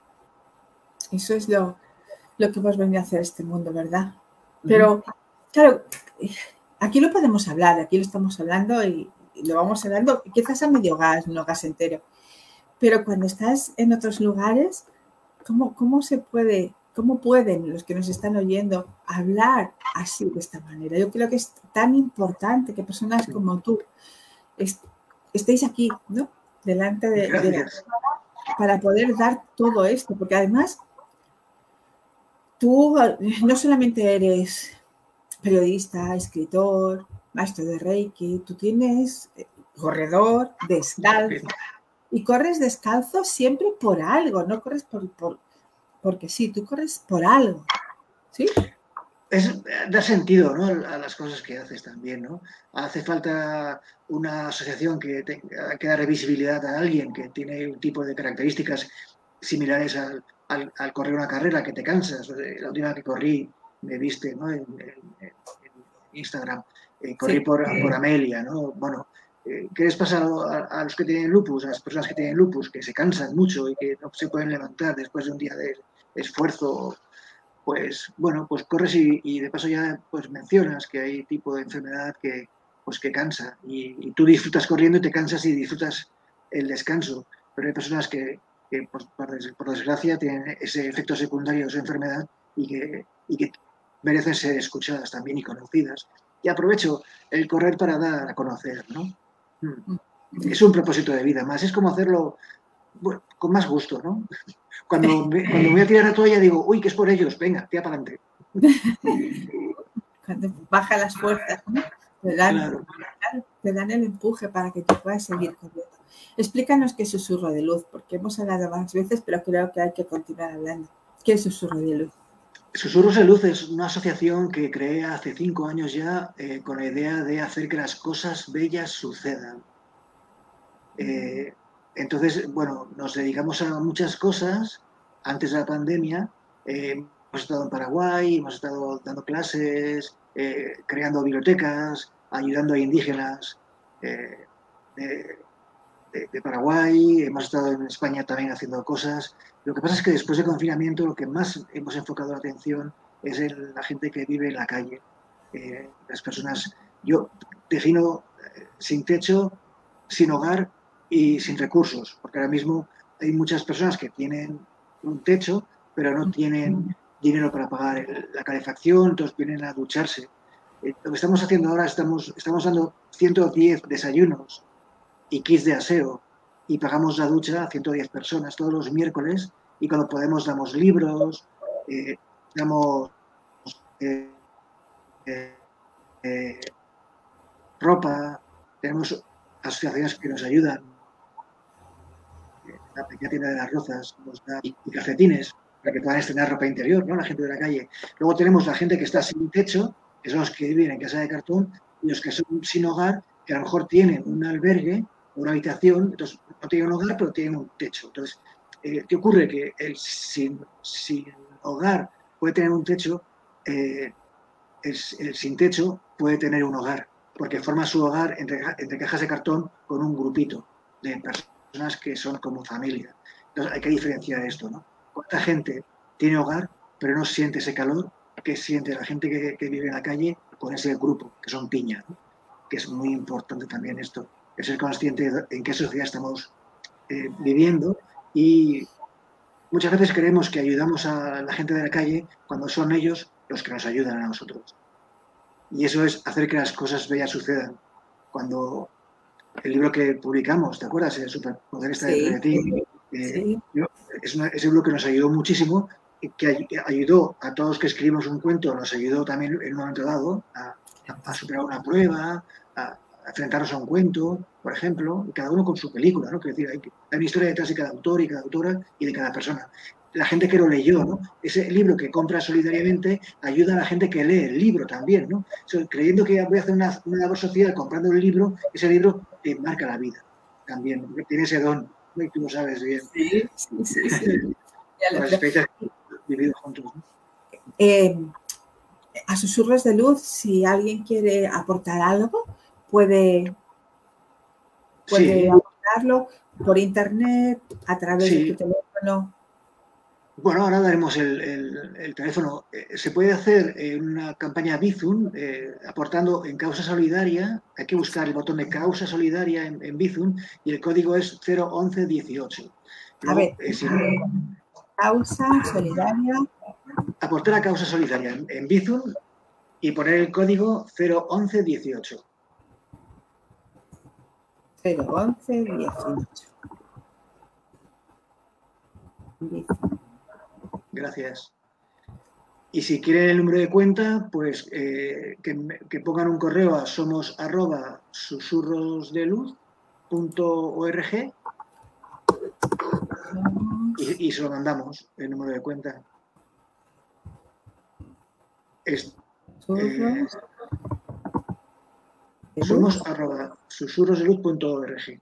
Eso es lo, lo que hemos venido a hacer este mundo, ¿verdad? Pero, claro, aquí lo podemos hablar, aquí lo estamos hablando y, y lo vamos hablando quizás a medio gas, no gas entero. Pero cuando estás en otros lugares, ¿cómo, cómo se puede, cómo pueden los que nos están oyendo hablar así de esta manera? Yo creo que es tan importante que personas como tú est estéis aquí, ¿no? Delante de, de la cámara para poder dar todo esto, porque además tú no solamente eres periodista, escritor, maestro de Reiki, tú tienes corredor, descalzo. Y corres descalzo siempre por algo, no corres por, por porque sí, tú corres por algo, ¿sí? Es, da sentido, ¿no? A las cosas que haces también, ¿no? Hace falta una asociación que, te, que da visibilidad a alguien que tiene un tipo de características similares al, al, al correr una carrera, que te cansas. La última que corrí, me viste, ¿no? En, en, en Instagram, eh, corrí sí. por, por Amelia, ¿no? Bueno, ¿qué les pasa a, a los que tienen lupus, a las personas que tienen lupus, que se cansan mucho y que no se pueden levantar después de un día de esfuerzo? Pues, bueno, pues corres y, y de paso ya pues mencionas que hay tipo de enfermedad que, pues, que cansa. Y, y tú disfrutas corriendo y te cansas y disfrutas el descanso. Pero hay personas que, que por, por desgracia, tienen ese efecto secundario de esa enfermedad y que, y que merecen ser escuchadas también y conocidas. Y aprovecho el correr para dar a conocer, ¿no? Es un propósito de vida más, es como hacerlo bueno, con más gusto, ¿no? Cuando, me, cuando voy a tirar la toalla digo, uy, que es por ellos, venga, tira para adelante. Cuando baja las fuerzas, ¿no? Te dan, claro. te dan el empuje para que tú puedas seguir corriendo. Explícanos qué es Susurro de Luz, porque hemos hablado varias veces, pero creo que hay que continuar hablando. ¿Qué es Susurro de Luz? Susurros de Luz es una asociación que creé hace cinco años ya eh, con la idea de hacer que las cosas bellas sucedan. Eh, entonces, bueno, nos dedicamos a muchas cosas. Antes de la pandemia, eh, hemos estado en Paraguay, hemos estado dando clases, eh, creando bibliotecas, ayudando a indígenas eh, de, de, de Paraguay, hemos estado en España también haciendo cosas. Lo que pasa es que después del confinamiento lo que más hemos enfocado la atención es en la gente que vive en la calle. Eh, las personas, yo defino eh, sin techo, sin hogar y sin recursos, porque ahora mismo hay muchas personas que tienen un techo, pero no tienen dinero para pagar el, la calefacción, entonces vienen a ducharse. Eh, lo que estamos haciendo ahora, estamos, estamos dando ciento diez desayunos y kits de aseo y pagamos la ducha a ciento diez personas todos los miércoles y cuando podemos damos libros, eh, damos eh, eh, eh, ropa, tenemos asociaciones que nos ayudan, la pequeña tienda de las Rozas nos da y, y calcetines para que puedan estrenar ropa interior, ¿no? La gente de la calle. Luego tenemos la gente que está sin techo, que son los que viven en casa de cartón, y los que son sin hogar, que a lo mejor tienen un albergue, una habitación, entonces no tienen un hogar, pero tienen un techo. Entonces, eh, ¿qué ocurre? Que el sin, sin hogar puede tener un techo, eh, el, el sin techo puede tener un hogar, porque forma su hogar entre, entre cajas de cartón con un grupito de personas que son como familia. Entonces hay que diferenciar esto, ¿no? ¿Cuánta gente tiene hogar, pero no siente ese calor que siente la gente que, que vive en la calle con ese grupo, que son piña, ¿no? Que es muy importante también esto, el ser consciente de en qué sociedad estamos eh, viviendo y muchas veces creemos que ayudamos a la gente de la calle cuando son ellos los que nos ayudan a nosotros. Y eso es hacer que las cosas bellas sucedan. Cuando el libro que publicamos, ¿te acuerdas? El Superpoder está dentro de ti. Eh, Sí. es, una, es un libro que nos ayudó muchísimo, que ayudó a todos los que escribimos un cuento, nos ayudó también en un momento dado a, a superar una prueba, a, a enfrentarnos a un cuento, por ejemplo, y cada uno con su película, ¿no? Quiero decir, hay, hay una historia detrás de cada autor y cada autora y de cada persona. La gente que lo leyó, ¿no? Ese libro que compra solidariamente ayuda a la gente que lee el libro también, ¿no? O sea, creyendo que voy a hacer una, una labor social comprando el libro, ese libro te marca la vida también, porque tiene ese don, ¿no? Y tú lo sabes bien. Sí, sí, sí. sí. Las experiencias que hemos vivido juntos, ¿no? Eh, a Susurros de Luz, si alguien quiere aportar algo, puede, puede sí. aportarlo por internet, a través sí. de tu teléfono. Bueno, ahora daremos el, el, el teléfono. Eh, se puede hacer eh, una campaña Bizum eh, aportando en Causa Solidaria. Hay que buscar el botón de Causa Solidaria en, en Bizum y el código es cero once dieciocho. Luego, a ver, eh, si... Causa Solidaria. Aportar a Causa Solidaria en, en Bizum y poner el código cero once dieciocho. cero once dieciocho. Gracias. Y si quieren el número de cuenta, pues eh, que, que pongan un correo a somos arroba susurrosdeluz punto org y, y se lo mandamos, el número de cuenta. Es, eh, somos arroba susurrosdeluz punto org.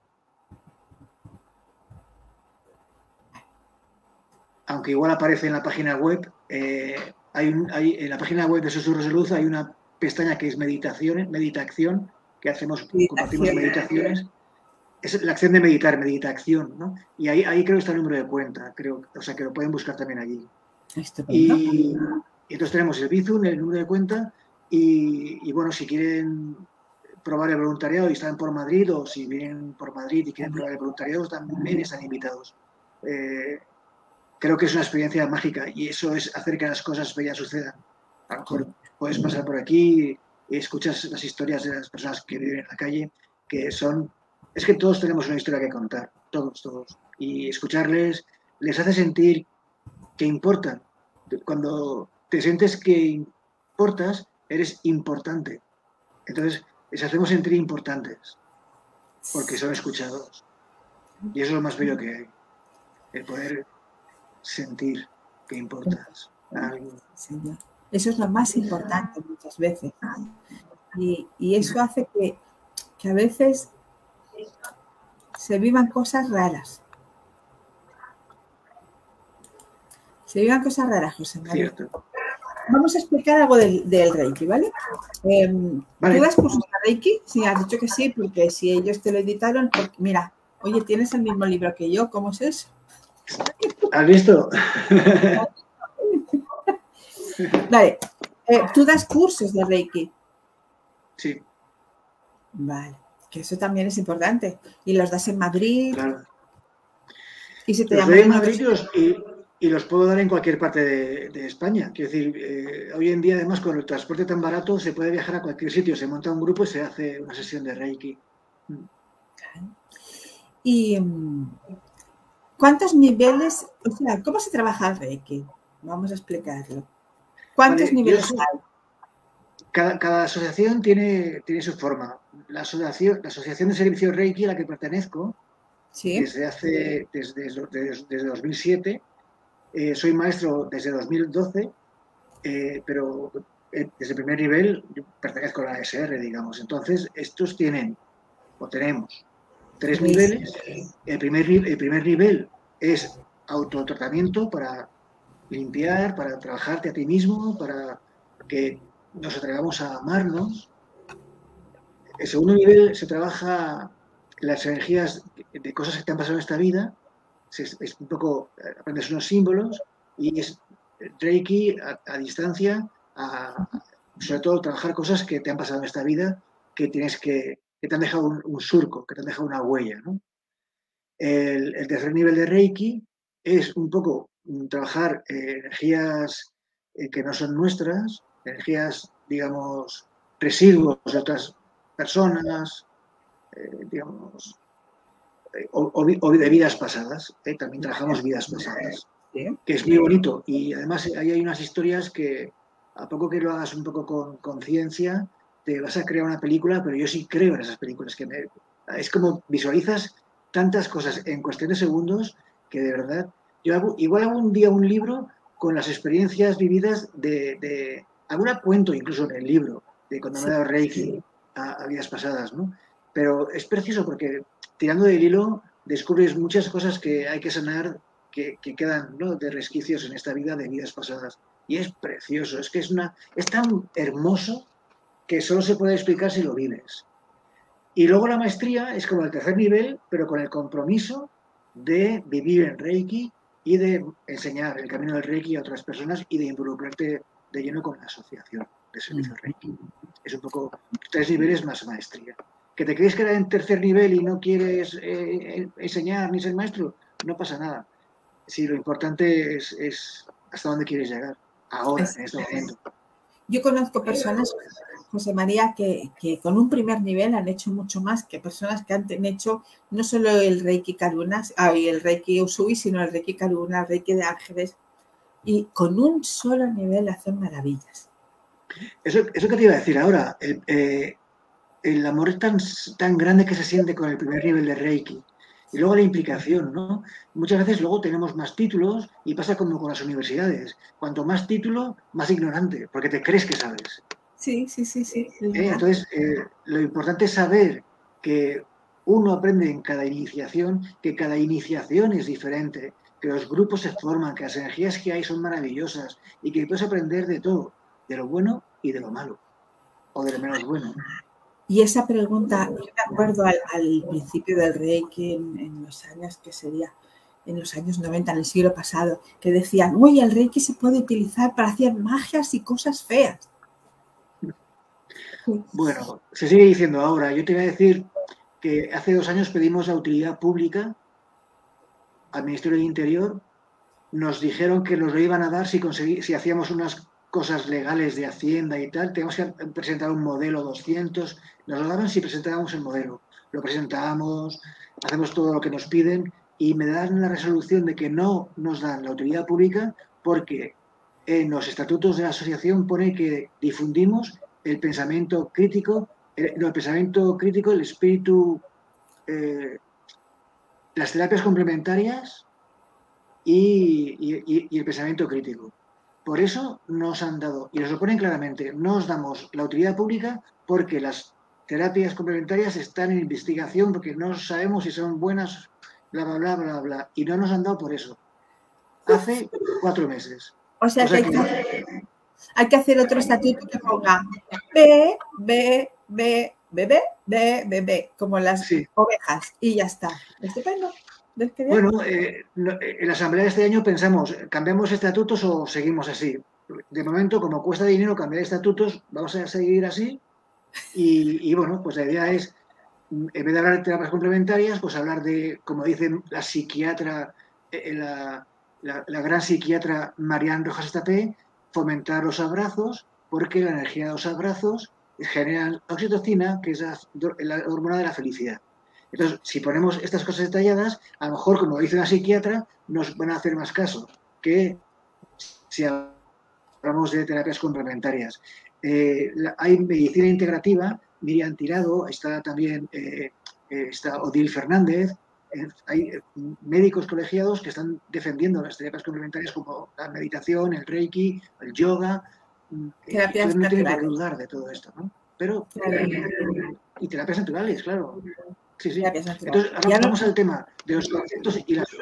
Aunque igual aparece en la página web, eh, hay un, hay, en la página web de Susurros de Luz hay una pestaña que es meditaciones, meditación, que hacemos, compartimos meditaciones. Es la acción de meditar, meditación, ¿no? Y ahí, ahí creo que está el número de cuenta, creo, o sea que lo pueden buscar también allí. Y, y entonces tenemos el Bizum, el número de cuenta, y, y bueno, si quieren probar el voluntariado y están por Madrid, o si vienen por Madrid y quieren probar el voluntariado, también están invitados. Eh, Creo que es una experiencia mágica y eso es hacer que las cosas bellas sucedan. A lo mejor puedes pasar por aquí y escuchas las historias de las personas que viven en la calle, que son... Es que todos tenemos una historia que contar, todos, todos. Y escucharles les hace sentir que importan. Cuando te sientes que importas, eres importante. Entonces, les hacemos sentir importantes, porque son escuchados. Y eso es lo más bello que hay, el poder sentir que importas a alguien. Señor. Eso es lo más importante muchas veces. Y, y eso hace que, que a veces se vivan cosas raras. Se vivan cosas raras, José María. Cierto. Vamos a explicar algo del, del Reiki, ¿vale? Eh, Vale. ¿Tú das cursos de Reiki? Sí, has dicho que sí, porque si ellos te lo editaron, porque, mira, oye, tienes el mismo libro que yo, ¿cómo es eso? ¿Has visto? Vale, eh, ¿tú das cursos de Reiki? Sí. Vale, que eso también es importante. ¿Y los das en Madrid? Claro. ¿Y si te Los llaman doy en en Madrid otros- y los, y, y los puedo dar en cualquier parte de, de España. Quiero decir, eh, hoy en día, además, con el transporte tan barato, se puede viajar a cualquier sitio. Se monta un grupo y se hace una sesión de Reiki. ¿Y mm, cuántos niveles, o sea, cómo se trabaja el Reiki? Vamos a explicarlo. ¿Cuántos Vale, yo niveles soy- hay? Cada, cada asociación tiene, tiene su forma. La asociación, la asociación de servicios Reiki a la que pertenezco, Sí, desde hace desde, desde, desde dos mil siete, eh, soy maestro desde dos mil doce, eh, pero eh, desde el primer nivel yo pertenezco a la A S R, digamos. Entonces, estos tienen, o tenemos, tres tenéis. niveles. El primer, ni- el primer nivel es autotratamiento para limpiar, para trabajarte a ti mismo, para que nos atrevamos a amarnos. El segundo nivel se trabaja las energías de cosas que te han pasado en esta vida. Es, es un poco, aprendes unos símbolos y es Reiki a, a distancia, a, sobre todo trabajar cosas que te han pasado en esta vida, que tienes que, que te han dejado un, un surco, que te han dejado una huella, ¿no? El, el tercer nivel de Reiki es un poco mm, trabajar eh, energías eh, que no son nuestras, energías, digamos, residuos de otras personas, eh, digamos, eh, o, o, o, de vidas pasadas. ¿eh? También trabajamos vidas pasadas, Sí. que es muy bonito. Y además ahí hay unas historias que, a poco que lo hagas un poco con conciencia, te vas a crear una película, pero yo sí creo en esas películas. Que me, es como visualizas tantas cosas en cuestión de segundos que de verdad, yo hago, igual hago un día un libro con las experiencias vividas de, de alguna cuento incluso en el libro, de cuando me he dado Reiki a, a vidas pasadas, ¿no? Pero es precioso porque tirando del hilo descubres muchas cosas que hay que sanar que, que quedan, ¿no?, de resquicios en esta vida de vidas pasadas. Y es precioso, es que es, una, es tan hermoso que solo se puede explicar si lo vives. Y luego la maestría es como el tercer nivel, pero con el compromiso de vivir en Reiki y de enseñar el camino del Reiki a otras personas y de involucrarte de lleno con la asociación de servicios Reiki. Es un poco tres niveles más maestría. ¿Que te crees que era en tercer nivel y no quieres eh, enseñar ni ser maestro? No pasa nada. Sí, lo importante es, es hasta dónde quieres llegar, ahora, Es, en este momento. Yo conozco personas, José María, que, que con un primer nivel han hecho mucho más que personas que han hecho no solo el Reiki Karuna, el Reiki Usui, sino el Reiki Karuna, el Reiki de Ángeles, y con un solo nivel hacen maravillas. Eso, eso que te iba a decir ahora, el, eh, el amor tan, tan grande que se siente con el primer nivel de Reiki. Y luego la implicación, ¿no? Muchas veces luego tenemos más títulos y pasa como con las universidades. Cuanto más título, más ignorante, porque te crees que sabes. Sí, sí, sí, sí. Eh, entonces, eh, lo importante es saber que uno aprende en cada iniciación, que cada iniciación es diferente, que los grupos se forman, que las energías que hay son maravillosas y que puedes aprender de todo, de lo bueno y de lo malo, o de lo menos bueno. Y esa pregunta, yo me acuerdo al, al principio del Reiki, en, en los años que sería, en los años noventa, en el siglo pasado, que decían, oye, el Reiki se puede utilizar para hacer magias y cosas feas. Bueno, se sigue diciendo ahora. Yo te iba a decir que hace dos años pedimos la utilidad pública al Ministerio del Interior. Nos dijeron que nos lo iban a dar si, conseguí, si hacíamos unas cosas legales de Hacienda y tal. Tenemos que presentar un modelo doscientos. Nos lo daban si presentábamos el modelo. Lo presentamos, hacemos todo lo que nos piden y me dan la resolución de que no nos dan la utilidad pública porque en los estatutos de la asociación pone que difundimos el pensamiento crítico, el, no, el pensamiento crítico, el espíritu, eh, las terapias complementarias y, y, y el pensamiento crítico. Por eso nos han dado, y nos lo ponen claramente, no os damos la utilidad pública porque las terapias complementarias están en investigación, porque no sabemos si son buenas, bla, bla, bla, bla, bla. Y no nos han dado por eso. Hace cuatro meses. O sea, o sea que, que... Hay, que hay que hacer otro estatuto que ponga B, B, B, B, B, B, B, B, como las sí. ovejas. Y ya está. Estupendo. Bueno, eh, en la asamblea de este año pensamos, ¿cambiamos estatutos o seguimos así? De momento, como cuesta dinero cambiar estatutos, vamos a seguir así. Y, y bueno, pues la idea es, en vez de hablar de terapias complementarias, pues hablar de, como dicen la psiquiatra, la, la, la gran psiquiatra Marian Rojas Estapé, fomentar los abrazos, porque la energía de los abrazos genera oxitocina, que es la, la hormona de la felicidad. Entonces, si ponemos estas cosas detalladas, a lo mejor, como dice una psiquiatra, nos van a hacer más caso que si hablamos de terapias complementarias. Eh, la, hay medicina integrativa, Miriam Tirado, está también eh, está Odil Fernández, eh, hay médicos colegiados que están defendiendo las terapias complementarias como la meditación, el reiki, el yoga. Terapias no naturales. tienen que dudar de todo esto, ¿no? Pero, eh, y terapias naturales, claro. Sí, sí. Entonces, ahora vamos al tema de los conceptos y las...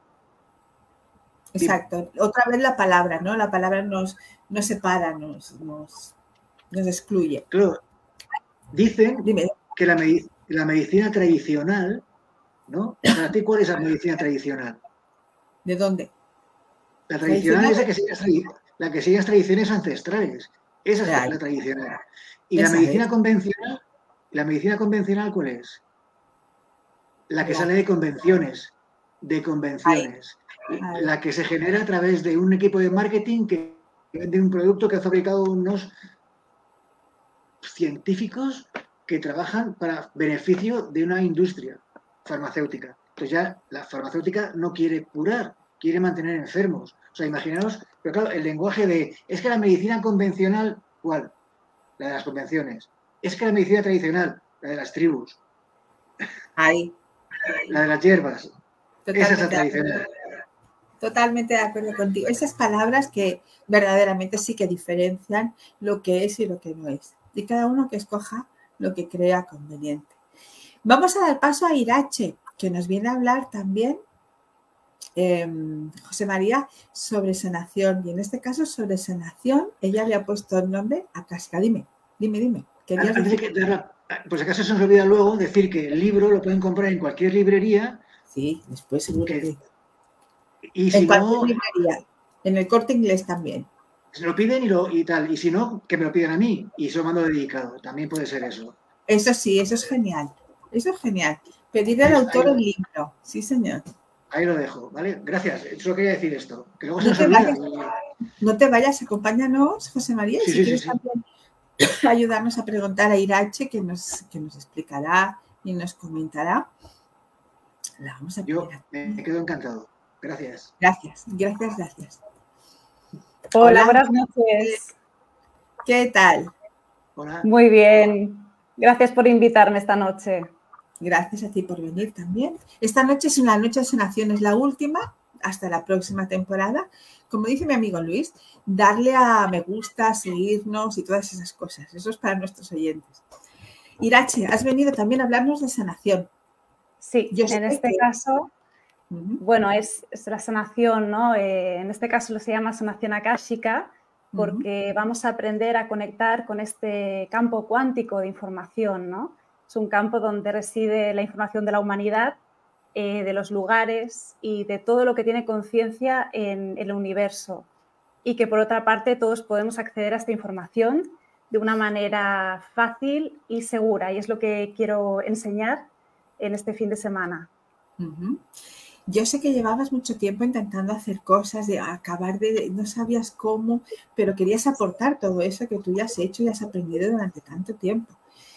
Exacto. Otra vez la palabra, ¿no? La palabra nos, nos separa, nos, nos, nos excluye. Claro. Dicen Dime. que la, medic la medicina tradicional, ¿no? ¿Para ti cuál es la medicina tradicional? ¿De dónde? La tradicional es la que sigue las, la que sigue las tradiciones ancestrales. Esa es la, la tradicional. Y Esa la medicina es. convencional, ¿la medicina convencional cuál es? La que sale de convenciones, de convenciones. Ay, ay. La que se genera a través de un equipo de marketing que vende un producto que ha fabricado unos científicos que trabajan para beneficio de una industria farmacéutica. Entonces ya la farmacéutica no quiere curar, quiere mantener enfermos. O sea, imaginaos, pero claro, el lenguaje de, es que la medicina convencional, ¿cuál? La de las convenciones. Es que la medicina tradicional, la de las tribus. Ahí. La de las hierbas. Totalmente Esa es la tradicional. Totalmente de acuerdo contigo. Esas palabras que verdaderamente sí que diferencian lo que es y lo que no es. Y cada uno que escoja lo que crea conveniente. Vamos a dar paso a Irache, que nos viene a hablar también, eh, José María, sobre sanación. Y en este caso, sobre sanación, ella le ha puesto el nombre a Casca. Dime, dime, dime. Antes de que, pues acaso se nos olvida luego decir que el libro lo pueden comprar en cualquier librería. Sí, después seguro que, que y si en cualquier no, librería, en el Corte Inglés también. Se lo piden y, lo, y tal, y si no, que me lo pidan a mí y se lo mando dedicado, también puede ser eso. Eso sí, eso es genial, eso es genial. Pedir al autor el libro, sí señor. Ahí lo dejo, ¿vale? Gracias, solo quería decir esto, que luego no se nos te olvida. Vayas, no te vayas, acompáñanos, José María, sí, si sí, quieres sí, también sí. ayudarnos a preguntar a Irache, que nos, que nos explicará y nos comentará. La vamos a Yo me quedo encantado. Gracias. Gracias, gracias, gracias. Hola, Hola, buenas noches. ¿Qué tal? Hola. Muy bien. Gracias por invitarme esta noche. Gracias a ti por venir también. Esta noche es una noche de sanación, es la última, hasta la próxima temporada. Como dice mi amigo Luis, darle a me gusta, seguirnos y todas esas cosas. Eso es para nuestros oyentes. Irache, has venido también a hablarnos de sanación. Sí, Yo en este que... caso... Bueno, es, es la sanación, ¿no? Eh, en este caso se llama sanación akáshica porque uh-huh. vamos a aprender a conectar con este campo cuántico de información, ¿no? Es un campo donde reside la información de la humanidad, eh, de los lugares y de todo lo que tiene conciencia en, en el universo. Y que, por otra parte, todos podemos acceder a esta información de una manera fácil y segura. Y es lo que quiero enseñar en este fin de semana. Uh-huh. Yo sé que llevabas mucho tiempo intentando hacer cosas, de acabar de, no sabías cómo, pero querías aportar todo eso que tú ya has hecho y has aprendido durante tanto tiempo.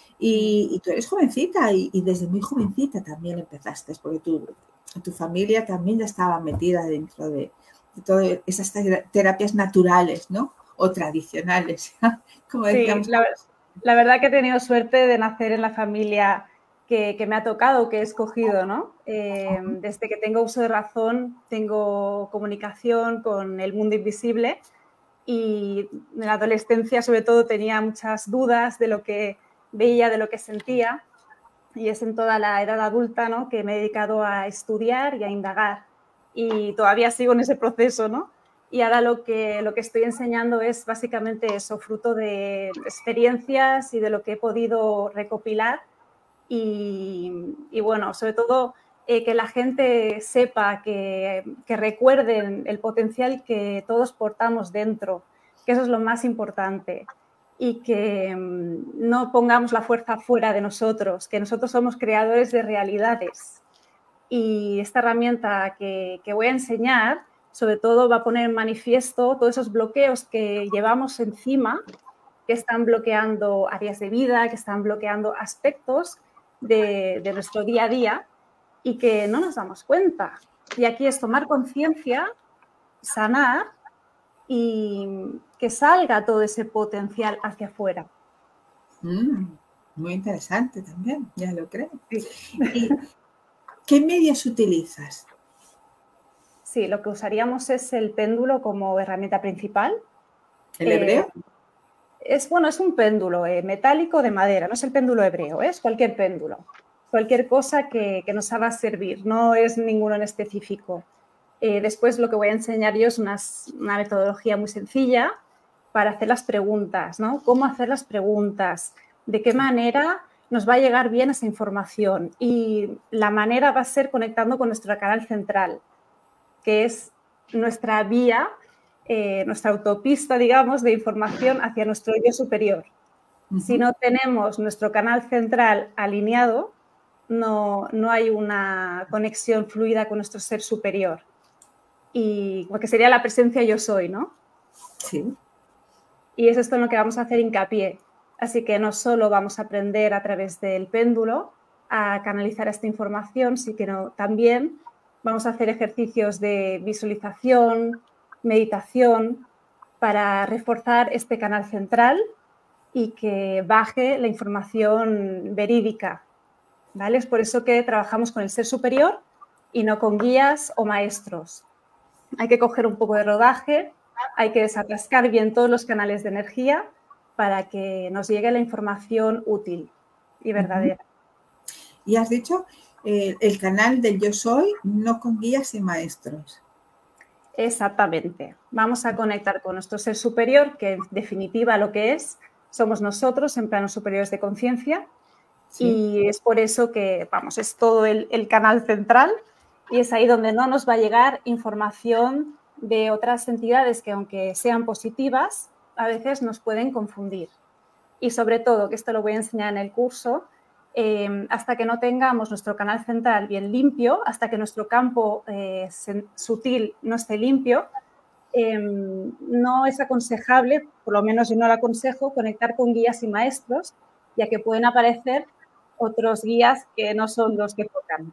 Y, y tú eres jovencita y, y desde muy jovencita también empezaste, porque tu, tu familia también ya estaba metida dentro de, de todas esas terapias naturales, ¿no? O tradicionales, como decíamos. Sí, la, la verdad que he tenido suerte de nacer en la familia que, que me ha tocado, que he escogido, ¿no? Eh, desde que tengo uso de razón, tengo comunicación con el mundo invisible y en la adolescencia, sobre todo, tenía muchas dudas de lo que veía, de lo que sentía, y es en toda la edad adulta, ¿no?, que me he dedicado a estudiar y a indagar, y todavía sigo en ese proceso, ¿no? Y ahora lo que, lo que estoy enseñando es básicamente eso, fruto de experiencias y de lo que he podido recopilar y, y bueno, sobre todo eh, que la gente sepa, que, que recuerden el potencial que todos portamos dentro, que eso es lo más importante, y que mm, no pongamos la fuerza fuera de nosotros, que nosotros somos creadores de realidades. Y esta herramienta que, que voy a enseñar, sobre todo va a poner en manifiesto todos esos bloqueos que llevamos encima, que están bloqueando áreas de vida, que están bloqueando aspectos de, de nuestro día a día y que no nos damos cuenta. Y aquí es tomar conciencia, sanar y que salga todo ese potencial hacia afuera. Mm, muy interesante también, ya lo creo. Sí. ¿Y qué medios utilizas? Sí, lo que usaríamos es el péndulo como herramienta principal. ¿El hebreo? Eh, es, bueno, es un péndulo eh, metálico de madera, no es el péndulo hebreo, ¿eh? Es cualquier péndulo, cualquier cosa que, que nos haga servir, no es ninguno en específico. Eh, después lo que voy a enseñar yo es una, una metodología muy sencilla para hacer las preguntas, ¿no? Cómo hacer las preguntas, de qué manera nos va a llegar bien esa información, y la manera va a ser conectando con nuestro canal central, que es nuestra vía, eh, nuestra autopista, digamos, de información hacia nuestro yo superior. Uh-huh. Si no tenemos nuestro canal central alineado, no, no hay una conexión fluida con nuestro ser superior. Y porque sería la presencia yo soy, ¿no? Sí. Y es esto en lo que vamos a hacer hincapié. Así que no solo vamos a aprender a través del péndulo a canalizar esta información, sino también vamos a hacer ejercicios de visualización, meditación, para reforzar este canal central y que baje la información verídica, ¿vale? Es por eso que trabajamos con el ser superior y no con guías o maestros. Hay que coger un poco de rodaje, hay que desatascar bien todos los canales de energía para que nos llegue la información útil y verdadera. Y has dicho eh, el canal del yo soy, no con guías y maestros. Exactamente. Vamos a conectar con nuestro ser superior, que en definitiva lo que es, somos nosotros en planos superiores de conciencia. Sí. Y es por eso que, vamos, es todo el, el canal central, y es ahí donde no nos va a llegar información de otras entidades que, aunque sean positivas, a veces nos pueden confundir. Y sobre todo, que esto lo voy a enseñar en el curso, eh, hasta que no tengamos nuestro canal central bien limpio, hasta que nuestro campo eh, sutil no esté limpio, eh, no es aconsejable, por lo menos yo no lo aconsejo, conectar con guías y maestros, ya que pueden aparecer otros guías que no son los que tocan.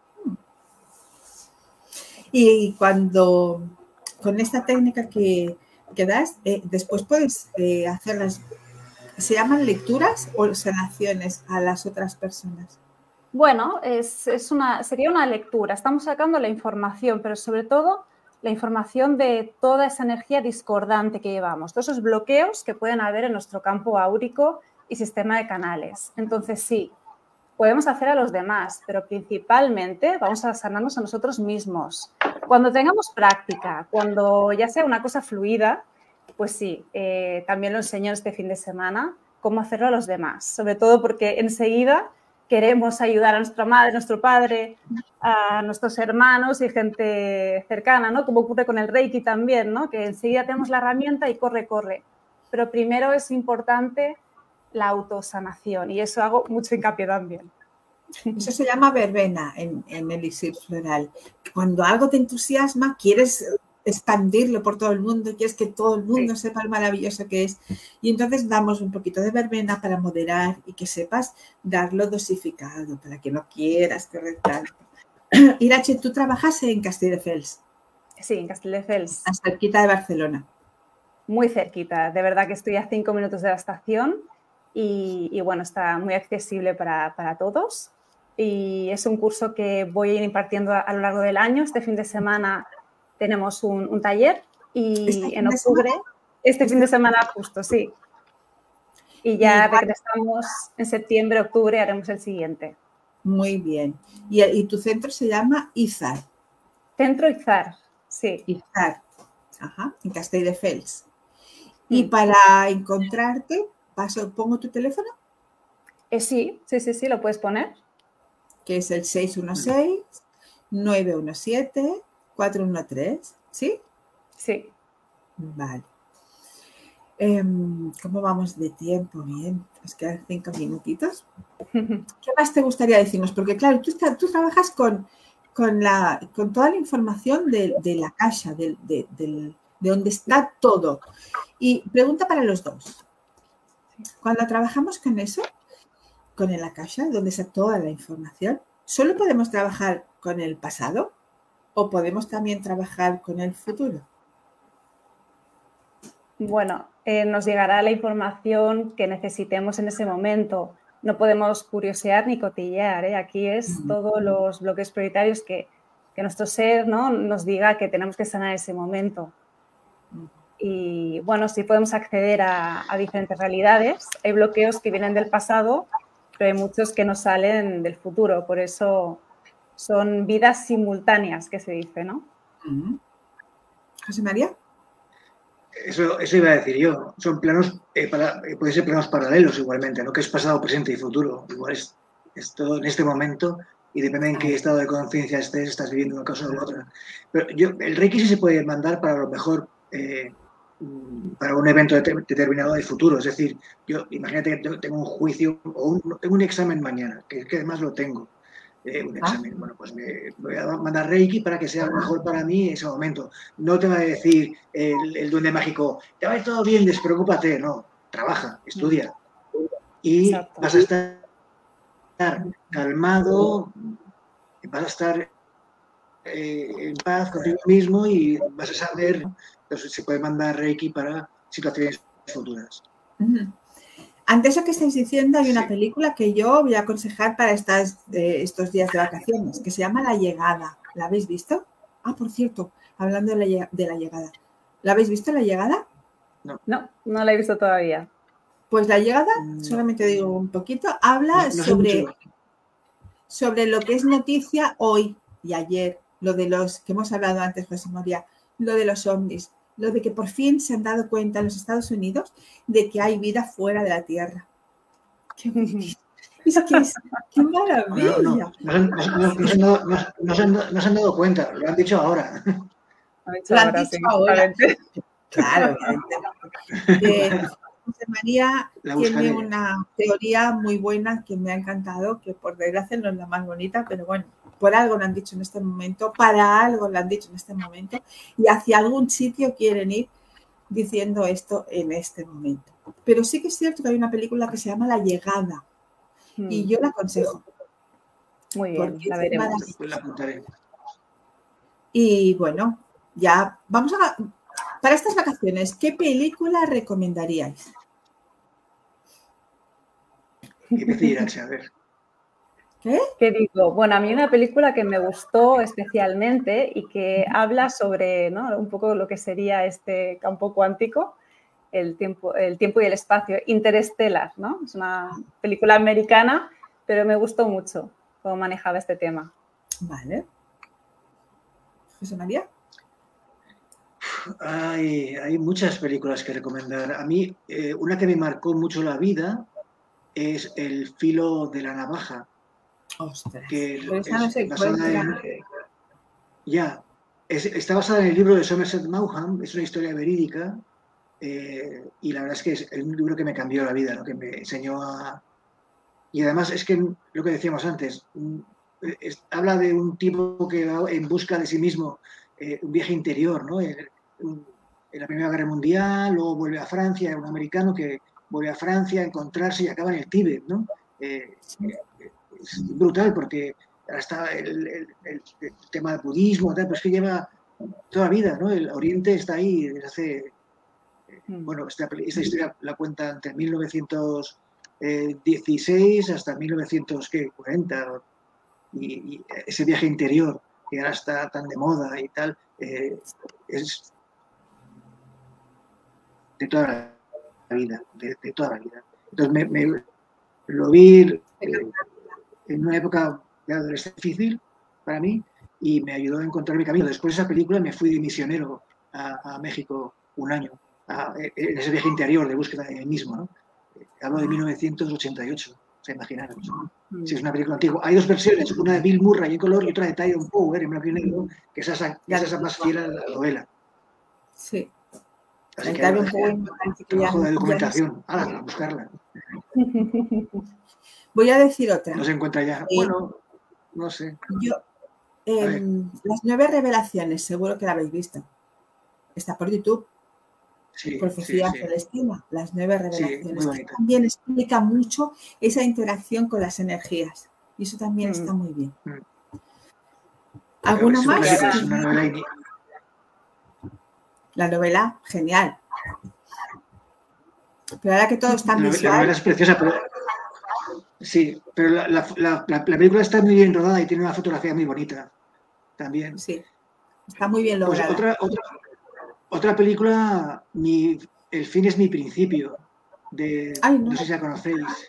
Y cuando, con esta técnica que, que das, eh, después puedes eh, hacerlas, ¿se llaman lecturas o sanaciones a las otras personas? Bueno, es, es una, sería una lectura. Estamos sacando la información, pero sobre todo la información de toda esa energía discordante que llevamos, todos esos bloqueos que pueden haber en nuestro campo áurico y sistema de canales. Entonces, sí, podemos hacer a los demás, pero principalmente vamos a sanarnos a nosotros mismos. Cuando tengamos práctica, cuando ya sea una cosa fluida, pues sí, eh, también lo enseño este fin de semana, cómo hacerlo a los demás. Sobre todo porque enseguida queremos ayudar a nuestra madre, a nuestro padre, a nuestros hermanos y gente cercana, ¿no? Como ocurre con el Reiki también, ¿no? Que enseguida tenemos la herramienta y corre, corre. Pero primero es importante la autosanación, y eso hago mucho hincapié también. Eso se llama verbena en, en elixir floral. Cuando algo te entusiasma, quieres expandirlo por todo el mundo, quieres que todo el mundo sí. sepa lo maravilloso que es. Y entonces damos un poquito de verbena para moderar y que sepas darlo dosificado, para que no quieras correr tanto. Irache, tú trabajas en Castelldefels. Sí, en Castelldefels. Cerquita de Barcelona. Muy cerquita, de verdad que estoy a cinco minutos de la estación. Y, y bueno, está muy accesible para, para todos. y es un curso que voy a ir impartiendo a, a lo largo del año. Este fin de semana tenemos un, un taller y ¿Este en octubre, este, este fin de semana justo, sí. Y ya y regresamos en septiembre, octubre, haremos el siguiente. Muy bien. ¿Y, y tu centro se llama IZAR? Centro IZAR, sí. IZAR, ajá, en Castelldefels. Y mm. para encontrarte, paso, ¿pongo tu teléfono? Eh, sí, sí, sí, sí, lo puedes poner. Que es el seis uno seis, nueve uno siete, cuatro uno tres, ¿sí? Sí. Vale. Eh, ¿Cómo vamos de tiempo? Bien, nos quedan cinco minutitos. ¿Qué más te gustaría decirnos? Porque claro, tú, tú trabajas con, con, la, con toda la información de, de la Akasha, de, de, de, de donde está todo. Y pregunta para los dos. Cuando trabajamos con eso, con el Akasha, donde está toda la información, ¿solo podemos trabajar con el pasado o podemos también trabajar con el futuro? Bueno, eh, nos llegará la información que necesitemos en ese momento. No podemos curiosear ni cotillear, ¿eh? Aquí es uh-huh. todos los bloques prioritarios que, que nuestro ser, ¿no?, nos diga que tenemos que sanar ese momento. Uh-huh. Y bueno, sí podemos acceder a, a diferentes realidades. Hay bloqueos que vienen del pasado, pero hay muchos que nos salen del futuro. Por eso son vidas simultáneas, que se dice, ¿no? Uh-huh. José María. Eso, eso iba a decir yo. Son planos, eh, para, eh, pueden ser planos paralelos igualmente, ¿no? Que es pasado, presente y futuro. Igual es, es todo en este momento y depende en qué estado de conciencia estés, estás viviendo una cosa o la otra. Pero yo, el Reiki sí se puede mandar para lo mejor, eh, para un evento determinado del futuro. Es decir, yo imagínate que tengo un juicio o un, tengo un examen mañana, que, que además lo tengo. Eh, un examen, bueno, pues me voy a mandar Reiki para que sea mejor para mí en ese momento. No te va a decir el, el duende mágico, te va a ir todo bien, despreocúpate, no, trabaja, estudia y Exacto. vas a estar calmado, vas a estar eh, en paz contigo mismo y vas a saber, entonces se puede mandar Reiki para situaciones futuras. Uh-huh. Ante eso que estáis diciendo, hay una película que yo voy a aconsejar para estas, eh, estos días de vacaciones, que se llama La Llegada. ¿La habéis visto? Ah, por cierto, hablando de la, de la Llegada. ¿La habéis visto, La Llegada? No, no, no la he visto todavía. Pues La Llegada, solamente digo un poquito, habla no, no sobre, sobre lo que es noticia hoy y ayer, lo de los que hemos hablado antes, José María, lo de los ovnis. Lo de que por fin se han dado cuenta en los Estados Unidos de que hay vida fuera de la Tierra. ¡Qué, es que es, qué maravilla! No, no, no, no, no, no, se no, no, no, se han, no se han dado cuenta, lo han dicho ahora. Lo han dicho ahora. Claro, eh, José María tiene una teoría muy buena que me ha encantado, que por desgracia no es la más bonita, pero bueno, por algo lo han dicho en este momento, para algo lo han dicho en este momento, y hacia algún sitio quieren ir diciendo esto en este momento. Pero sí que es cierto que hay una película que se llama La Llegada, hmm. y yo la aconsejo. Muy bien, la veremos. La apuntaré. Y bueno, ya vamos a... Para estas vacaciones, ¿qué película recomendaríais? ¿Qué decir, a ver? ¿Qué? ¿Qué digo? Bueno, a mí una película que me gustó especialmente y que habla sobre, ¿no?, un poco lo que sería este campo cuántico, el tiempo, el tiempo y el espacio, Interstellar, ¿no? Es una película americana, pero me gustó mucho cómo manejaba este tema. Vale. José María. Hay, hay muchas películas que recomendar. A mí, eh, una que me marcó mucho la vida es El filo de la navaja. Ostras, que es, no es basada en, eh, ya, es, está basada en el libro de Somerset Maugham, es una historia verídica eh, y la verdad es que es un libro que me cambió la vida, ¿no? Que me enseñó a... Y además es que lo que decíamos antes, es, habla de un tipo que va en busca de sí mismo, eh, un viaje interior, ¿no? En, en la Primera Guerra Mundial, luego vuelve a Francia, un americano que vuelve a Francia a encontrarse y acaba en el Tíbet, ¿no? Eh, eh, es brutal porque hasta el, el, el, el tema del budismo, tal, pero es que lleva toda la vida, ¿no? El Oriente está ahí desde hace... Eh, bueno, esta, esta historia la cuenta entre mil novecientos dieciséis hasta mil novecientos cuarenta, y, y ese viaje interior que ahora está tan de moda y tal, eh, es de toda la vida, de, de toda la vida. Entonces me, me lo vi eh, en una época de adolescencia difícil para mí y me ayudó a encontrar mi camino. Después de esa película me fui de misionero a, a México un año, a, en ese viaje interior de búsqueda de mí mismo, ¿no? Hablo de mil novecientos ochenta y ocho, o sea, imaginaros. Si sí, es una película antigua. Hay dos versiones, una de Bill Murray en color y otra de Tyrone Power en blanco y negro, que esa, esa es más fiel a la novela. Sí. Así que hay un trabajo de documentación. Ah, a buscarla. Voy a decir otra. No se encuentra ya. Eh, bueno, no sé. Yo, eh, las nueve revelaciones, seguro que la habéis visto. Está por YouTube. Sí, Profecía sí, sí. Celestina, las nueve revelaciones. Sí, que también explica mucho esa interacción con las energías. Y eso también mm. está muy bien. Mm. ¿Alguna es más? Es una novela La novela, genial. Pero ahora que todo está la, visual... La novela es preciosa, pero... Sí, pero la, la, la, la película está muy bien rodada y tiene una fotografía muy bonita también. Sí, está muy bien lograda. Pues otra, otra, otra película, mi, El fin es mi principio, de, Ay, no. no sé si la conocéis.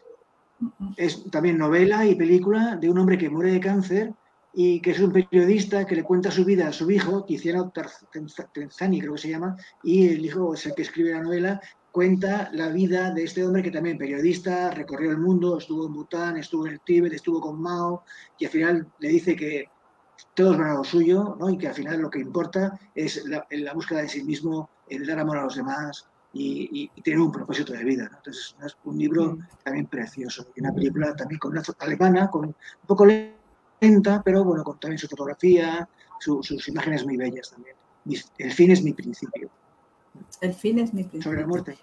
Es también novela y película de un hombre que muere de cáncer y que es un periodista que le cuenta su vida a su hijo, Tiziano Terzani creo que se llama, y el hijo es el que escribe la novela, cuenta la vida de este hombre que también periodista, recorrió el mundo, estuvo en Bután, estuvo en el Tíbet, estuvo con Mao, y al final le dice que todos van a lo suyo, ¿no? Y que al final lo que importa es la, la búsqueda de sí mismo, el dar amor a los demás y, y, y tener un propósito de vida, ¿no? Entonces es un libro mm. también precioso, y una película también con una alemana, con un poco lenta, pero bueno, con también su fotografía, su, sus imágenes muy bellas también. El fin es mi principio. El fin es mi principio. Sobre la muerte.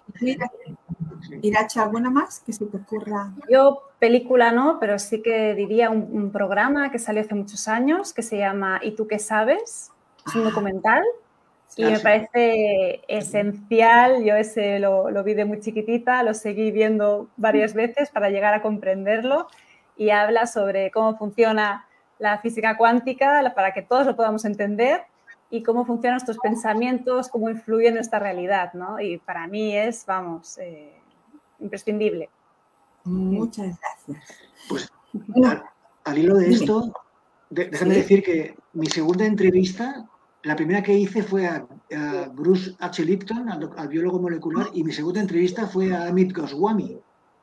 Irache, ¿alguna más que se te ocurra? Yo, película no, pero sí que diría un, un programa que salió hace muchos años que se llama ¿Y tú qué sabes? Es un ah, documental y ah, me sí. parece esencial. Yo ese lo, lo vi de muy chiquitita, lo seguí viendo varias veces para llegar a comprenderlo y habla sobre cómo funciona la física cuántica para que todos lo podamos entender y cómo funcionan nuestros pensamientos, cómo influyen en nuestra realidad, ¿no? Y para mí es, vamos, eh, imprescindible. Muchas gracias. Pues al, al hilo de esto, de, déjame ¿Sí? decir que mi segunda entrevista, la primera que hice fue a, a Bruce H. Lipton, al, al biólogo molecular, y mi segunda entrevista fue a Amit Goswami,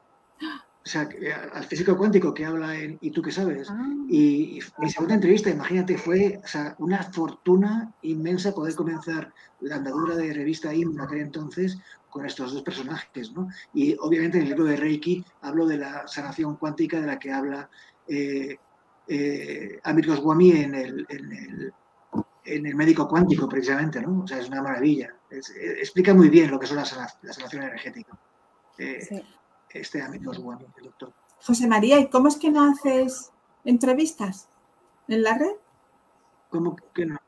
o sea, al físico cuántico que habla en ¿Y tú qué sabes? Ah. Y, y mi segunda entrevista, imagínate, fue o sea, una fortuna inmensa poder comenzar la andadura de revista I M en aquel entonces con estos dos personajes, ¿no? Y obviamente en el libro de Reiki hablo de la sanación cuántica de la que habla eh, eh, Amit Goswami en el, en, el, en el médico cuántico, precisamente, ¿no? O sea, es una maravilla. Es, eh, explica muy bien lo que son la, sana, la sanación energética. Eh, sí. Este amigo es bueno, el doctor. José María, ¿y cómo es que no haces entrevistas en la red? ¿Cómo que no?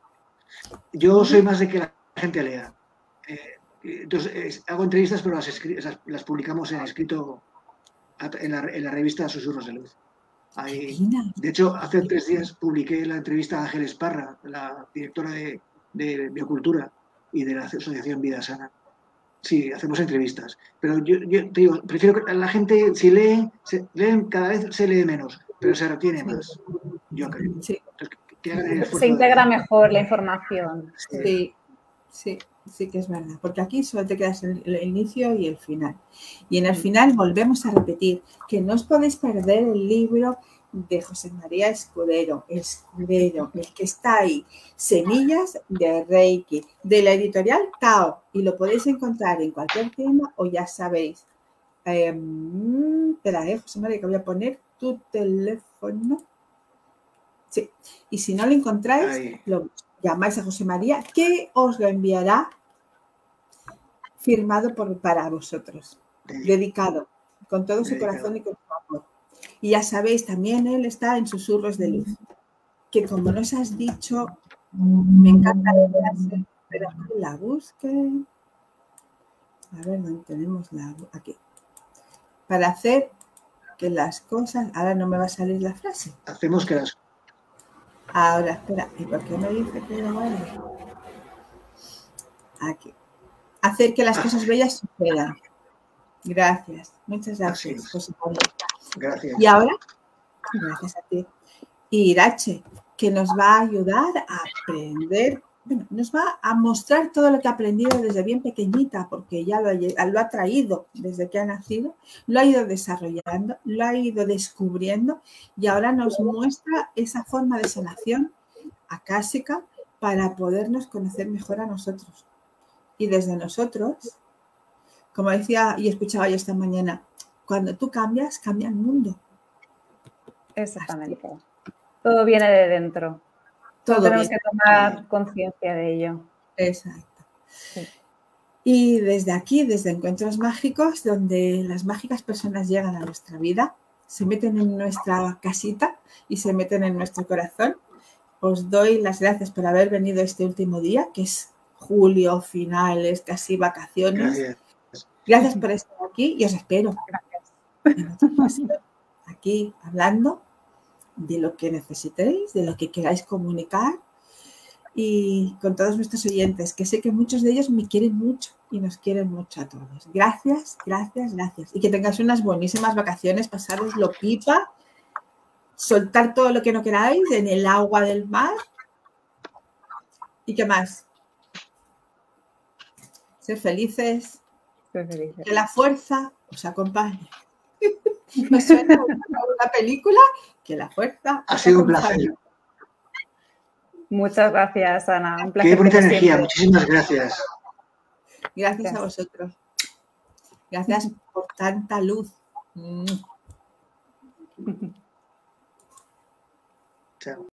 Yo soy más de que la gente lea. Eh, entonces, eh, hago entrevistas, pero las, las, las publicamos en escrito en la, en la revista Susurros de Luz. Ahí, de hecho, hace tres días publiqué la entrevista a Ángeles Parra, la directora de, de Biocultura y de la Asociación Vida Sana. Sí, hacemos entrevistas, pero yo, yo te digo, prefiero que la gente, si lee, se, leen, cada vez se lee menos, pero se retiene más, yo creo. Sí. Entonces, que hagan el se integra de... mejor la información. Sí, sí, sí que es verdad, porque aquí solo te quedas el, el inicio y el final. Y en el final volvemos a repetir que no os podéis perder el libro de José María Escudero, Escudero, el que está ahí, Semillas de Reiki, de la editorial Tao, y lo podéis encontrar en cualquier tienda o ya sabéis. Eh, espera, eh, José María, que voy a poner tu teléfono. Sí, y si no lo encontráis, lo llamáis a José María, que os lo enviará firmado por, para vosotros, dedicado, con todo su corazón y con su amor. Y ya sabéis, también él está en Susurros de Luz, que como nos has dicho, me encanta la clase, pero que la busque. A ver, ¿dónde tenemos la? Aquí. Para hacer que las cosas... Ahora no me va a salir la frase. Hacemos que las, Ahora, espera, ¿y por qué me dice que no vale? Aquí. Hacer que las cosas bellas sucedan. Gracias, muchas gracias. Gracias. Y ahora, gracias a ti. Y Irache, que nos va a ayudar a aprender, bueno, nos va a mostrar todo lo que ha aprendido desde bien pequeñita, porque ya lo ha, lo ha traído desde que ha nacido, lo ha ido desarrollando, lo ha ido descubriendo y ahora nos muestra esa forma de sanación acásica para podernos conocer mejor a nosotros. Y desde nosotros, como decía y escuchaba yo esta mañana, cuando tú cambias, cambia el mundo. Exactamente. Así. Todo viene de dentro. Todo tenemos viene. que tomar conciencia de ello. Exacto. Sí. Y desde aquí, desde Encuentros Mágicos, donde las mágicas personas llegan a nuestra vida, se meten en nuestra casita y se meten en nuestro corazón, os doy las gracias por haber venido este último día, que es julio, finales, casi vacaciones. Gracias. Gracias por estar aquí y os espero. Gracias. Aquí hablando de lo que necesitéis, de lo que queráis comunicar y con todos nuestros oyentes, que sé que muchos de ellos me quieren mucho y nos quieren mucho a todos. Gracias, gracias, gracias. Y que tengáis unas buenísimas vacaciones, pasároslo pipa, soltar todo lo que no queráis en el agua del mar. ¿Y qué más? Ser felices. Ser felices. Que la fuerza os acompañe. ¿No suena una película? Que la fuerza ha sido un placer. Muchas gracias, Ana. Un placer. Qué bonita energía. Siempre. Muchísimas gracias. Gracias. Gracias a vosotros. Gracias por tanta luz. Chao.